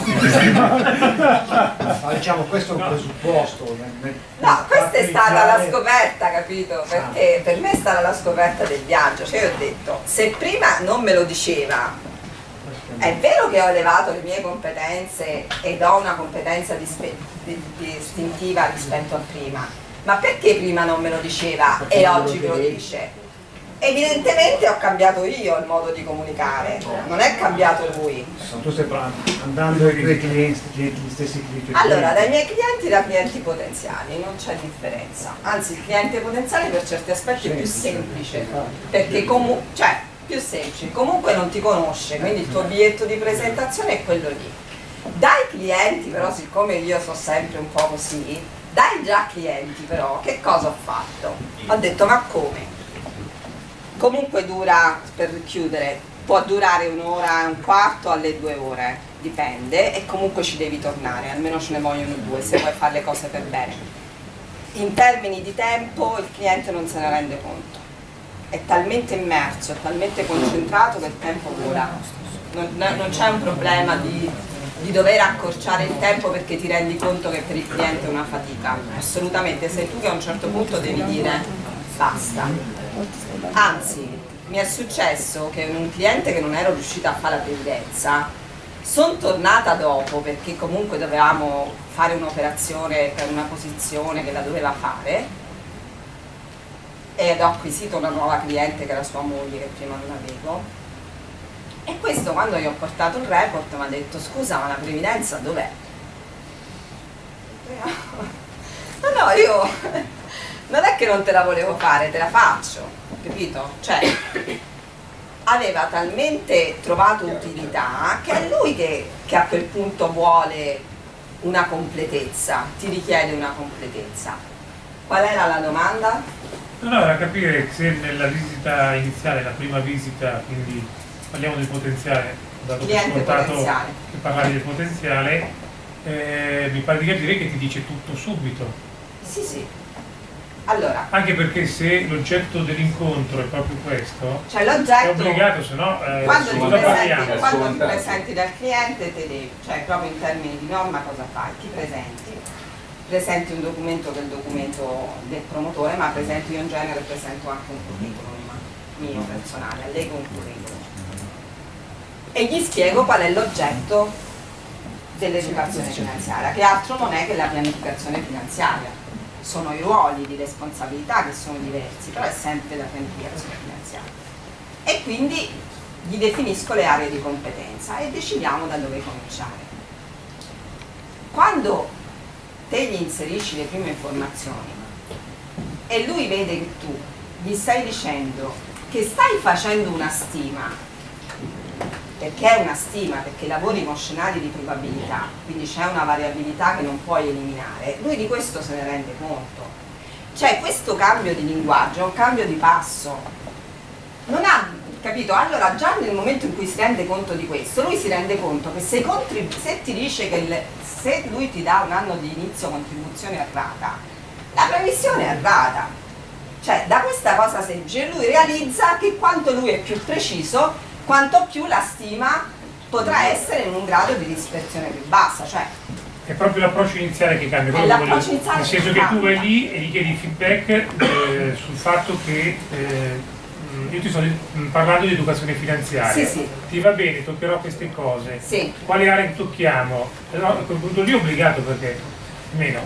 Ma diciamo questo è un presupposto. No, questa è stata la scoperta, capito? Perché per me è stata la scoperta del viaggio. Cioè io ho detto, se prima non me lo diceva, è vero che ho elevato le mie competenze ed ho una competenza distintiva rispetto a prima, ma perché prima non me lo diceva e oggi me lo dice? Evidentemente ho cambiato io il modo di comunicare, non è cambiato lui. Tu stai andando ai tuoi clienti, gli stessi clienti. Allora, dai miei clienti da clienti potenziali non c'è differenza, anzi il cliente potenziale per certi aspetti è più semplice, perché più semplice, comunque non ti conosce, quindi il tuo biglietto di presentazione è quello lì. Dai clienti però, siccome io so sempre un po' così, dai già clienti però, che cosa ho fatto? Ho detto, ma come? Comunque dura, per chiudere, può durare un'ora e un quarto alle 2 ore, dipende, e comunque ci devi tornare, almeno ce ne vogliono 2 se vuoi fare le cose per bene. In termini di tempo il cliente non se ne rende conto, è talmente immerso, è talmente concentrato che il tempo vola, non c'è un problema di dover accorciare il tempo perché ti rendi conto che per il cliente è una fatica, assolutamente, sei tu che a un certo punto devi dire basta. Anzi, mi è successo che un cliente che non ero riuscita a fare la previdenza, sono tornata dopo perché comunque dovevamo fare un'operazione per una posizione che la doveva fare ed ho acquisito una nuova cliente che era sua moglie che prima non avevo, e questo quando gli ho portato il report mi ha detto: scusa, ma la previdenza dov'è? No, io non è che non te la volevo fare, te la faccio, capito? Cioè, aveva talmente trovato utilità che è lui che a quel punto vuole una completezza, ti richiede una completezza. Qual era la domanda? No, era capire se nella visita iniziale, la prima visita, quindi parliamo del potenziale, dato che è scontato che parlare del potenziale, mi pare di capire che ti dice tutto subito. Sì, sì. Allora, anche perché se l'oggetto dell'incontro è proprio questo, cioè l'oggetto è obbligato, se no quando ti presenti dal cliente te devi, cioè proprio in termini di norma cosa fai? Ti presenti un documento che è il documento del promotore, ma presento io in genere presento anche un curriculum mio personale, allego un curriculum e gli spiego qual è l'oggetto dell'educazione finanziaria, che altro non è che la pianificazione finanziaria. Sono i ruoli di responsabilità che sono diversi, però è sempre la pianificazione finanziaria. E quindi gli definisco le aree di competenza e decidiamo da dove cominciare. Quando te gli inserisci le prime informazioni e lui vede che tu gli stai dicendo che stai facendo una stima, perché è una stima, perché lavori con scenari di probabilità, quindi c'è una variabilità che non puoi eliminare, lui di questo se ne rende conto. Cioè questo cambio di linguaggio è un cambio di passo, non ha, capito? Allora già nel momento in cui si rende conto di questo, lui si rende conto che se ti dice che se lui ti dà un anno di inizio contribuzione errata, la previsione è errata. Cioè da questa cosa semplice lui realizza che quanto lui è più preciso, quanto più la stima potrà essere in un grado di dispersione più bassa. Cioè, è proprio l'approccio iniziale che cambia, nel senso che tu vai lì e gli chiedi feedback sul fatto che io ti sto parlando di educazione finanziaria, sì, sì. Ti va bene, toccherò queste cose, sì. Quali aree tocchiamo? No, a quel punto lì è obbligato perché meno,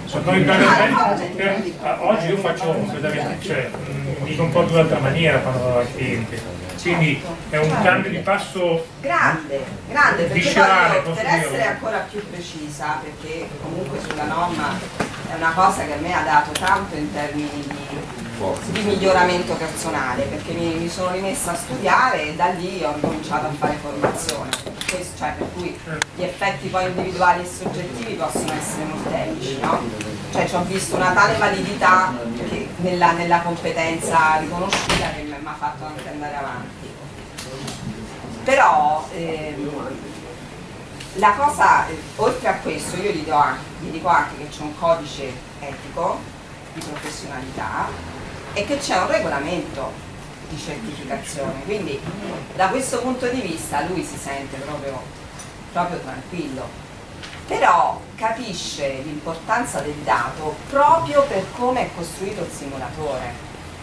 oggi io faccio completamente, cioè mi comporto in un'altra maniera quando vado al cliente. Quindi è un cambio di passo grande, perché viscerale, poi per essere ancora più precisa, perché comunque sulla norma è una cosa che a me ha dato tanto in termini di miglioramento personale, perché mi sono rimessa a studiare e da lì ho cominciato a fare formazione. questo, cioè per cui gli effetti poi individuali e soggettivi possono essere molteplici, no? Cioè ci ho visto una tale validità nella competenza riconosciuta che mi ha fatto anche andare avanti. Però la cosa, oltre a questo, io gli dico anche che c'è un codice etico di professionalità e che c'è un regolamento di certificazione, quindi da questo punto di vista lui si sente proprio tranquillo, però capisce l'importanza del dato proprio per come è costruito il simulatore,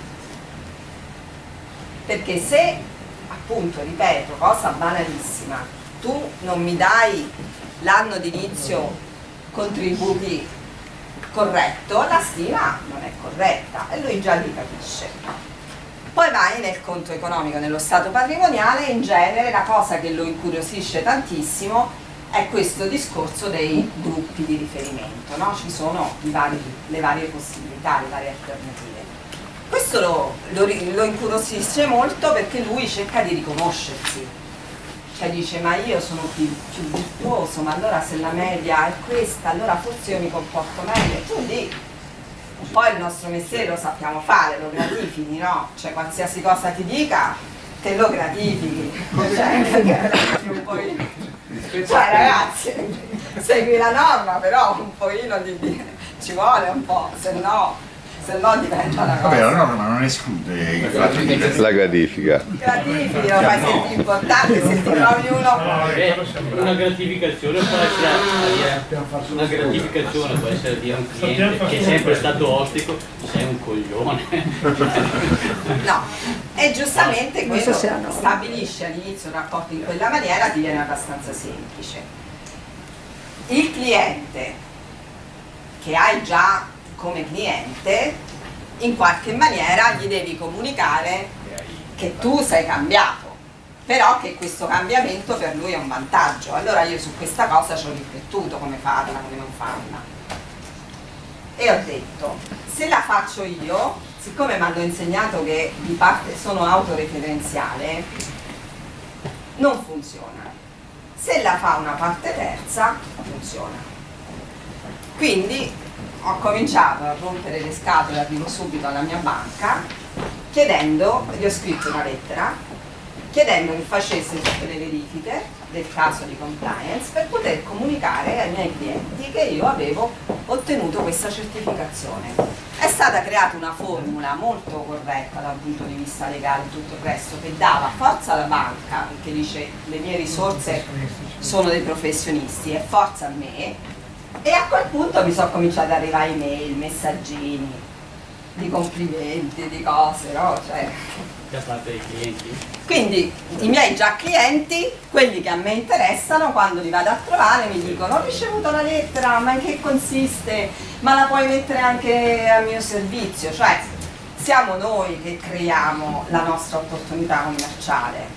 perché se, appunto, ripeto, cosa banalissima, tu non mi dai l'anno di inizio contributi corretto, la stima non è corretta e lui già li capisce. Poi vai nel conto economico, nello stato patrimoniale, e in genere la cosa che lo incuriosisce tantissimo è questo discorso dei gruppi di riferimento, no? Ci sono le varie possibilità, le varie alternative. Questo lo incuriosisce molto perché lui cerca di riconoscersi. Cioè dice, ma io sono più virtuoso, ma allora se la media è questa, allora forse io mi comporto meglio. Tu lì, poi il nostro mestiere lo sappiamo fare, lo gratifichi, no? Cioè qualsiasi cosa ti dica, te lo gratifichi. Cioè ragazzi, segui la norma, però un pochino ci vuole un po', se no diventa una cosa. Vabbè, la norma non esclude il fatto di la gratifica. Gratifichi, lo fai sempre importante, se ti trovi uno. Una gratificazione può essere dire a un cliente che è sempre stato ostico, sei un coglione. No, e giustamente questo stabilisce all'inizio un rapporto in quella maniera, ti viene abbastanza semplice. Il cliente che hai già come cliente, in qualche maniera gli devi comunicare che tu sei cambiato, però che questo cambiamento per lui è un vantaggio. Allora io su questa cosa ci ho riflettuto, come farla, come non farla, e ho detto, se la faccio io, siccome mi hanno insegnato che di parte sono autoreferenziale, non funziona. Se la fa una parte terza, funziona. Quindi ho cominciato a rompere le scatole, arrivo subito alla mia banca, gli ho scritto una lettera, chiedendo che facesse tutte le verifiche del caso di compliance per poter comunicare ai miei clienti che io avevo ottenuto questa certificazione. È stata creata una formula molto corretta dal punto di vista legale e tutto il resto, che dava forza alla banca, perché dice le mie risorse sono dei professionisti e forza a me. E a quel punto mi sono cominciate ad arrivare email, messaggini di complimenti, di cose, no? Cioè, da parte dei clienti. Quindi i miei già clienti, quelli che a me interessano, quando li vado a trovare mi dicono ho ricevuto la lettera, ma in che consiste? Ma la puoi mettere anche a mio servizio? Cioè siamo noi che creiamo la nostra opportunità commerciale.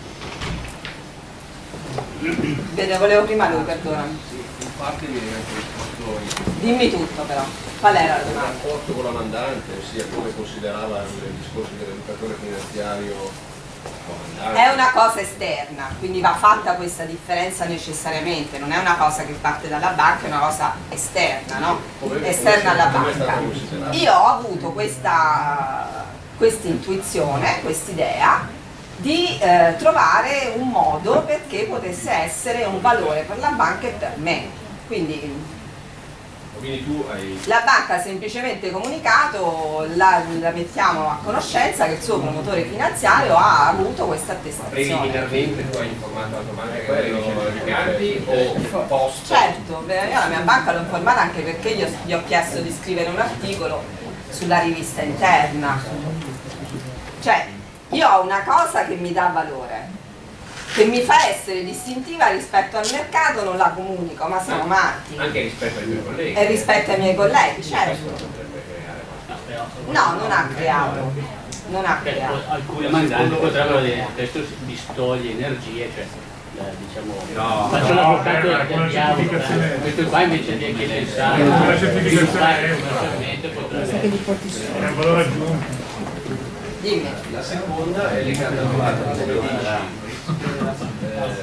Volevo prima lui, perdonami. In parte mi viene anche risposto. Dimmi tutto però. Qual era la Il domanda? rapporto con la mandante, ossia come considerava il discorso dell'educatore finanziario comandante. È una cosa esterna, quindi va fatta questa differenza necessariamente, non è una cosa che parte dalla banca, è una cosa esterna, no? Esterna alla banca. Io ho avuto questa intuizione, quest'idea di trovare un modo perché potesse essere un valore per la banca e per me. Quindi tu hai... la banca ha semplicemente comunicato, la mettiamo a conoscenza che il suo promotore finanziario ha avuto questa attestazione. Preliminarmente tu hai informato la tua banca che avevano ricardi o post? Certo, io la mia banca l'ho informata anche perché gli ho chiesto di scrivere un articolo sulla rivista interna. Cioè, io ho una cosa che mi dà valore, che mi fa essere distintiva rispetto al mercato, non la comunico, ma sono matti. Anche rispetto ai tuoi colleghi. E rispetto ai miei colleghi, certo. No, non ha creato. Non ha creato. Alcuni mandanti potrebbero dire questo distoglie energie, cioè diciamo faccio l'avvocato del diavolo, questo qua invece di che pensare la certificazione commercialmente potrebbe è un valore aggiunto. Dimmi. La seconda è legata al fatto che svolgendo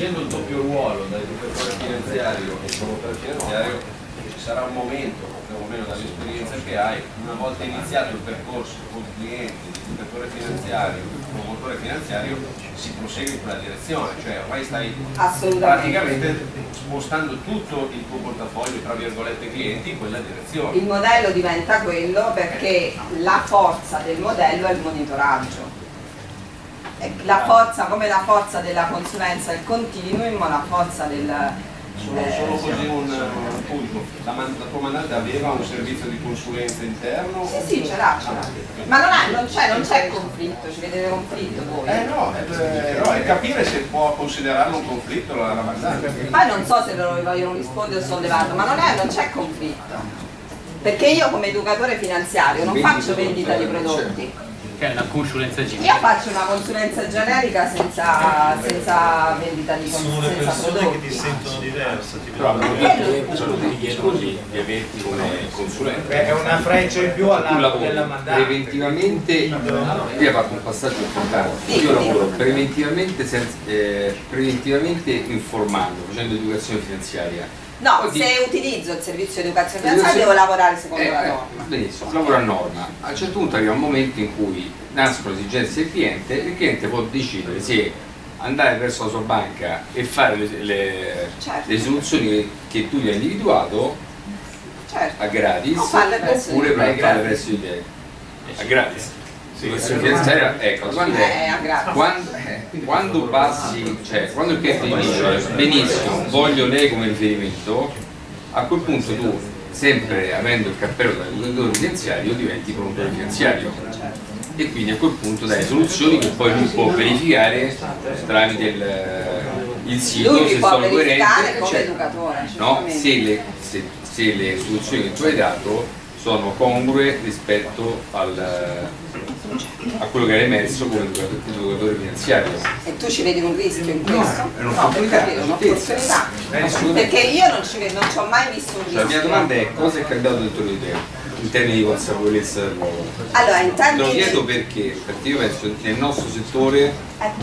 facendo il doppio ruolo da educatore finanziario e promotore finanziario, ci sarà un momento, perlomeno dall'esperienza che hai, una volta iniziato il percorso con il cliente di educatore finanziario, promotore finanziario, si prosegue in quella direzione, cioè ormai stai praticamente spostando tutto il tuo portafoglio, tra virgolette, clienti in quella direzione. Il modello diventa quello perché la forza del modello è il monitoraggio. La forza, come la forza della consulenza è il continuum, ma la forza del... Solo così un punto. La tua mandante aveva un servizio di consulenza interno? Sì, ce l'ha. Ma non c'è conflitto, ci vedete conflitto voi? No, è capire se può considerarlo un conflitto la mandante. Poi non so se lo vogliono rispondere o sollevato, ma non c'è conflitto. Perché io come educatore finanziario non faccio vendita di prodotti. Che è una consulenza generica. Io faccio una consulenza generica senza vendita di sono le persone che ti sentono diversa. Però ti chiedono di eventi come consulente. È una freccia in più all'arco della mandata. Preventivamente, qui ha fatto un passaggio importante. Io lavoro preventivamente informando, facendo educazione finanziaria. No, se utilizzo il servizio di educazione finanziaria devo lavorare secondo la norma. Benissimo, lavoro a norma. A un certo punto arriva un momento in cui nascono esigenze del cliente e il cliente può decidere se andare verso la sua banca e fare le soluzioni che tu gli hai individuato a gratis oppure farle presso di te a gratis. Ecco, quando passi, cioè quando il cliente ti dice benissimo, voglio lei come riferimento, a quel punto tu, sempre avendo il cappello da educatore finanziario, diventi promotore finanziario e quindi a quel punto dai soluzioni che poi lui può verificare tramite il sito se sono coerenti, no? Se le soluzioni che tu hai dato sono congrue rispetto a quello che era emerso come educatore finanziario. E tu ci vedi un rischio in questo? È un'opportunità. Perché io non ci ho mai visto un rischio. La mia domanda è: cosa è cambiato dentro di te in termini di consapevolezza del ruolo? Allora, in termini te lo chiedo perché io penso che nel nostro settore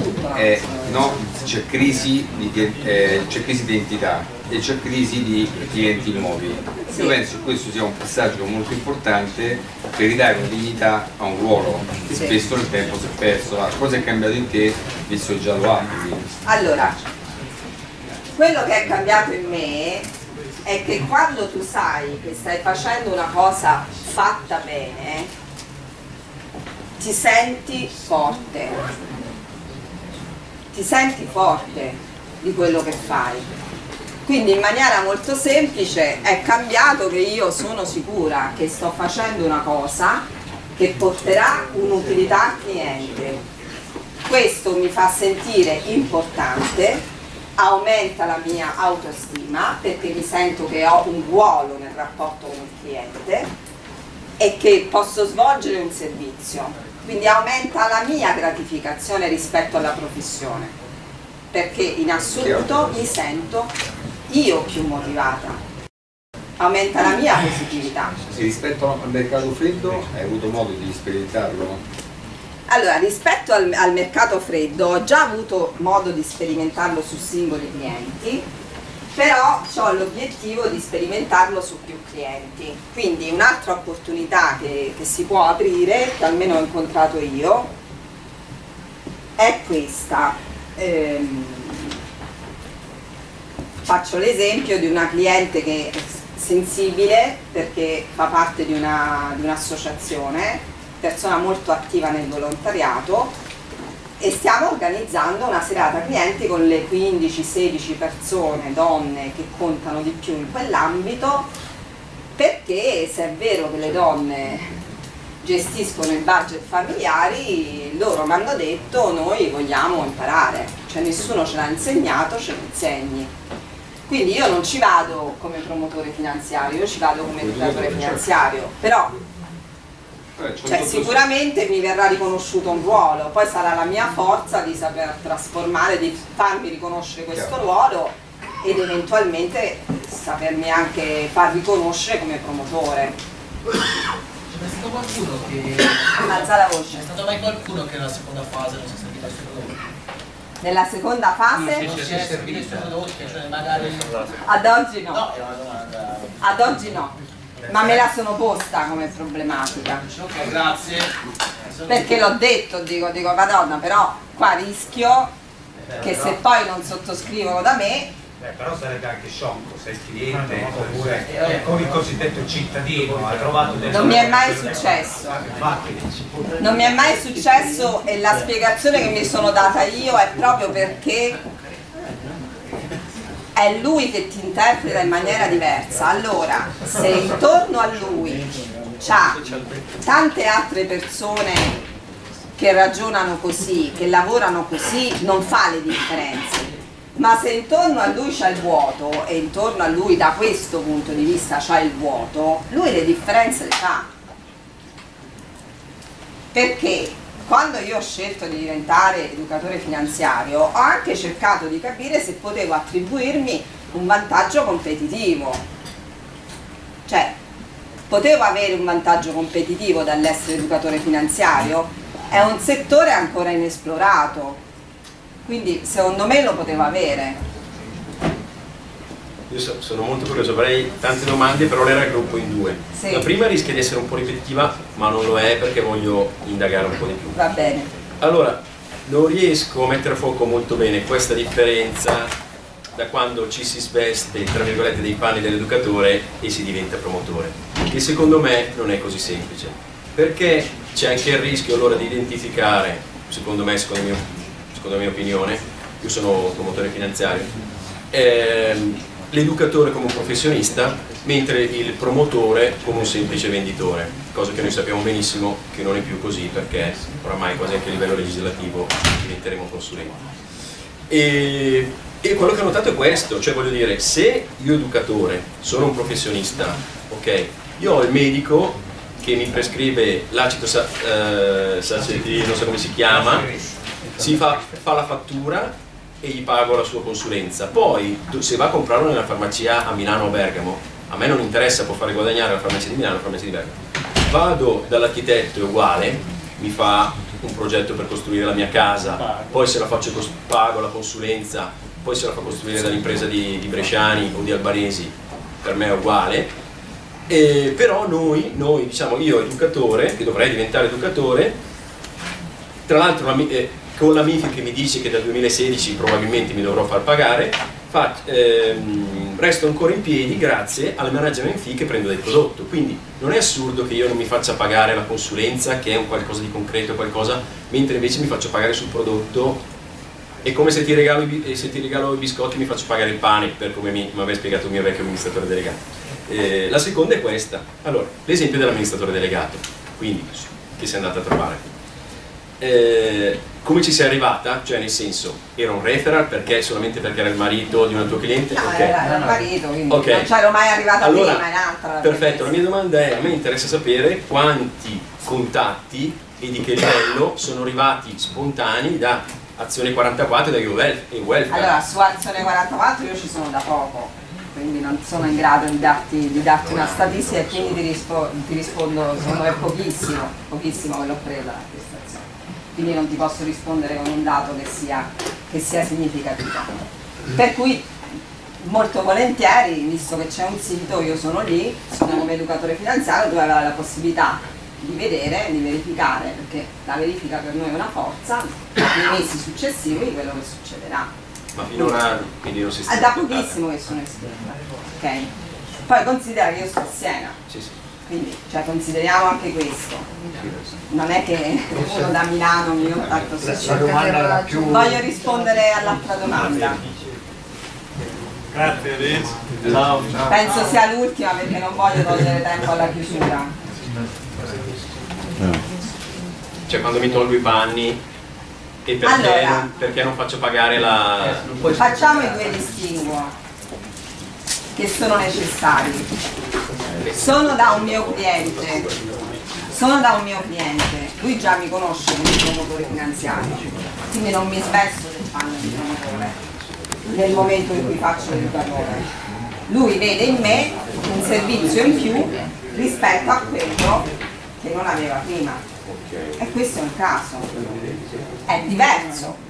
c'è crisi di identità e c'è crisi di clienti nuovi. Io penso che questo sia un passaggio molto importante per ridare una dignità a un ruolo che spesso nel tempo si è perso. Cosa è cambiato in te, visto che già lo applichi? Allora, quello che è cambiato in me è che quando tu sai che stai facendo una cosa fatta bene, ti senti forte di quello che fai. Quindi in maniera molto semplice è cambiato che io sono sicura che sto facendo una cosa che porterà un'utilità al cliente. Questo mi fa sentire importante, aumenta la mia autostima perché mi sento che ho un ruolo nel rapporto con il cliente e che posso svolgere un servizio. Quindi aumenta la mia gratificazione rispetto alla professione, perché in assoluto mi sento io più motivata, aumenta la mia positività. Rispetto al mercato freddo, hai avuto modo di sperimentarlo? Allora, rispetto al mercato freddo ho già avuto modo di sperimentarlo su singoli clienti, però ho l'obiettivo di sperimentarlo su più clienti. Quindi un'altra opportunità che si può aprire, che almeno ho incontrato io, è questa. Faccio l'esempio di una cliente che è sensibile perché fa parte di un'associazione, persona molto attiva nel volontariato, e stiamo organizzando una serata clienti con le 15-16 persone, donne che contano di più in quell'ambito, perché se è vero che le donne gestiscono i budget familiari, loro mi hanno detto noi vogliamo imparare, cioè nessuno ce l'ha insegnato, ce lo insegni. Quindi io non ci vado come promotore finanziario, io ci vado come educatore finanziario, però sicuramente mi verrà riconosciuto un ruolo, poi sarà la mia forza di saper trasformare, di farmi riconoscere questo ruolo ed eventualmente sapermi anche far riconoscere come promotore. C'è stato qualcuno che... Alza la voce. C'è stato mai qualcuno che nella seconda fase non si è sentito al suo lavoro? Nella seconda fase? Ad oggi no. Ad oggi no. Ma me la sono posta come problematica. Grazie. Perché l'ho detto, dico Madonna, però qua rischio che se poi non sottoscrivono da me. Però sarebbe anche sciocco se il cliente oppure con il cosiddetto cittadino ha trovato delle... Non mi è mai successo. Non mi è mai successo e la spiegazione che mi sono data io è proprio perché è lui che ti interpreta in maniera diversa. Allora, se intorno a lui c'ha tante altre persone che ragionano così, che lavorano così, non fa le differenze. Ma se intorno a lui c'è il vuoto e intorno a lui da questo punto di vista c'è il vuoto, lui le differenze le fa. Perché quando io ho scelto di diventare educatore finanziario ho anche cercato di capire se potevo attribuirmi un vantaggio competitivo. Cioè, potevo avere un vantaggio competitivo dall'essere educatore finanziario? È un settore ancora inesplorato. Quindi secondo me lo poteva avere. Io sono molto curioso, avrei tante domande, però le raggruppo in due. Sì. La prima rischia di essere un po' ripetitiva, ma non lo è perché voglio indagare un po' di più. Va bene. Allora, non riesco a mettere a fuoco molto bene questa differenza da quando ci si sveste, tra virgolette, dei panni dell'educatore e si diventa promotore, che secondo me non è così semplice, perché c'è anche il rischio allora di identificare, secondo me, secondo la mia opinione, io sono promotore finanziario, l'educatore come un professionista, mentre il promotore come un semplice venditore, cosa che noi sappiamo benissimo che non è più così, perché oramai quasi anche a livello legislativo diventeremo consulenti. E quello che ho notato è questo, cioè voglio dire, se io educatore sono un professionista, ok, io ho il medico che mi prescrive l'acido salicilico, non so come si chiama, si fa la fattura e gli pago la sua consulenza. Poi se va a comprarlo nella farmacia a Milano o Bergamo, a me non interessa, può fare guadagnare la farmacia di Milano o la farmacia di Bergamo. Vado dall'architetto, è uguale, mi fa un progetto per costruire la mia casa, poi se la faccio pago la consulenza, poi se la fa costruire dall'impresa di bresciani o di albanesi, per me è uguale. Però noi diciamo, io educatore, che dovrei diventare educatore, tra l'altro con la MIFID che mi dice che dal 2016 probabilmente mi dovrò far pagare, resto ancora in piedi grazie alle management fee che prendo dal prodotto. Quindi non è assurdo che io non mi faccia pagare la consulenza, che è un qualcosa di concreto, qualcosa, mentre invece mi faccio pagare sul prodotto. È come se ti regalo i biscotti mi faccio pagare il pane, per come mi aveva spiegato il mio vecchio amministratore delegato. La seconda è questa. Allora, l'esempio dell'amministratore delegato, quindi che sei andata a trovare. Come ci sei arrivata? Cioè, nel senso, era un referral solamente perché era il marito di una tua cliente? No, okay. Era il marito, quindi okay. non c'ero mai arrivata allora, prima in altra. Perfetto, la mia domanda è, a me interessa sapere quanti contatti e di che livello sono arrivati spontanei da Azione 44 e da Welfare. Allora, su Azione 44 io ci sono da poco, quindi non sono in grado di darti una statistica, e quindi ti rispondo, secondo me pochissimo che l'ho presa la prestazione. Quindi non ti posso rispondere con un dato che sia significativo. Per cui molto volentieri, visto che c'è un sito, io sono lì, sono come educatore finanziario dove aveva la possibilità di vedere, di verificare, perché la verifica per noi è una forza, nei mesi successivi quello che succederà. Ma finora quindi non si sta... È da pochissimo che sono iscritta, ok? Poi considera che io sto a Siena, sì. Quindi cioè, consideriamo anche questo. Non è che uno da Milano mi contatto su. Voglio rispondere all'altra domanda. Grazie Liz. Penso sia l'ultima perché non voglio togliere tempo alla chiusura. Cioè quando mi tolgo i panni e perché non faccio pagare la... Facciamo i due distinguo che sono necessari. Sono da un mio cliente, lui già mi conosce come promotore finanziario, quindi non mi svesto del panno di promotore nel momento in cui faccio l'educatore. Lui vede in me un servizio in più rispetto a quello che non aveva prima. E questo è un caso, è diverso,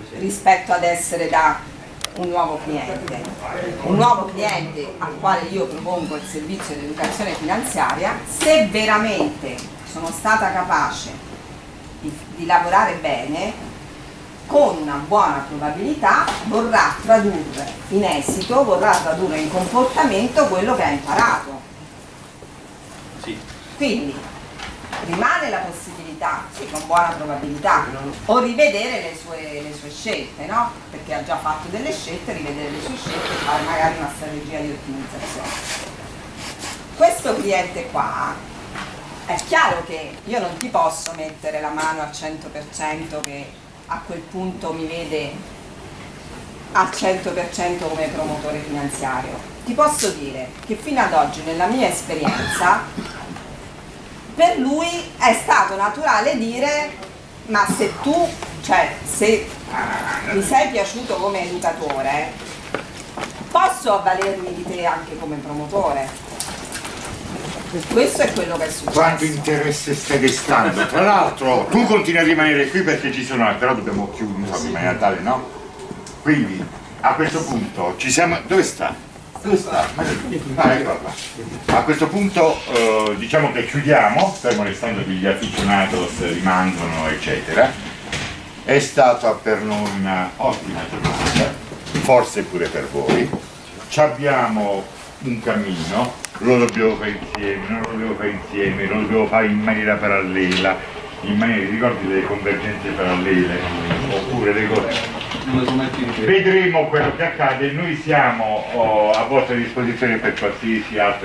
rispetto ad essere da un nuovo cliente. Un nuovo cliente al quale io propongo il servizio di educazione finanziaria, se veramente sono stata capace di lavorare bene, con una buona probabilità vorrà tradurre in esito, vorrà tradurre in comportamento quello che ha imparato. Sì. Quindi rimane la possibilità, sì, con buona probabilità, o rivedere le sue scelte, no? Perché ha già fatto delle scelte, rivedere le sue scelte e fare magari una strategia di ottimizzazione. Questo cliente qua, è chiaro che io non ti posso mettere la mano al 100% che a quel punto mi vede al 100% come promotore finanziario. Ti posso dire che fino ad oggi, nella mia esperienza, per lui è stato naturale dire: ma se tu, cioè se mi sei piaciuto come educatore, posso avvalermi di te anche come promotore. Questo è quello che è successo. Quanto interesse stai destando? Tra l'altro tu continui a rimanere qui perché ci sono, però dobbiamo chiudere in maniera tale, no? Quindi a questo punto ci siamo. Dove sta? Dove sta? Eccola qua. A questo punto diciamo che chiudiamo, fermo restando che gli aficionados rimangono eccetera. È stata per noi una ottima giornata, forse pure per voi. Ci abbiamo un cammino, lo dobbiamo fare insieme, non lo dobbiamo fare insieme, lo dobbiamo fare in maniera parallela, in maniera, ricordi delle convergenze parallele, oppure le cose. Vedremo quello che accade, noi siamo a vostra disposizione per qualsiasi altro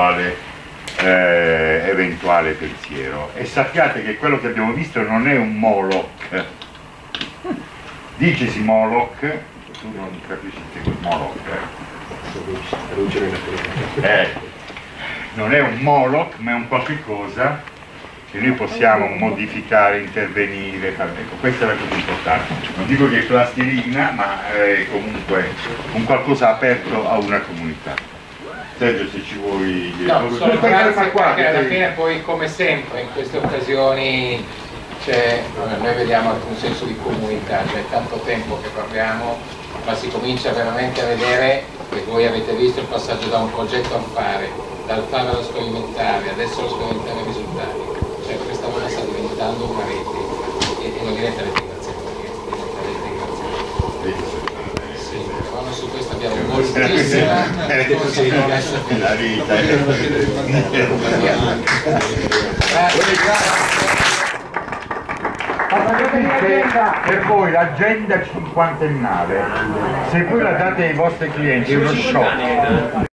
eventuale pensiero, e sappiate che quello che abbiamo visto non è un Moloch, dicesi Moloch, tu non capisci che cos'è Moloch, non è un Moloch, ma è un qualche cosa che noi possiamo modificare, intervenire, ecco, questa è la cosa importante. Non dico che è plastilina, ma è comunque un qualcosa aperto a una comunità. Sergio, se ci vuoi dire. No, solo grazie, perché alla fine poi, come sempre in queste occasioni noi vediamo anche un senso di comunità, c'è tanto tempo che parliamo, ma si comincia veramente a vedere che voi avete visto il passaggio da un progetto al fare, dal fare allo sperimentare, adesso allo sperimentare i risultati. Cioè questa cosa sta diventando una rete e non diventa l'integrazione, diventa l'integrazione. Sì, però su questo abbiamo moltissima la vita. Per voi l'agenda cinquantennale, se voi la date ai vostri clienti è uno shock.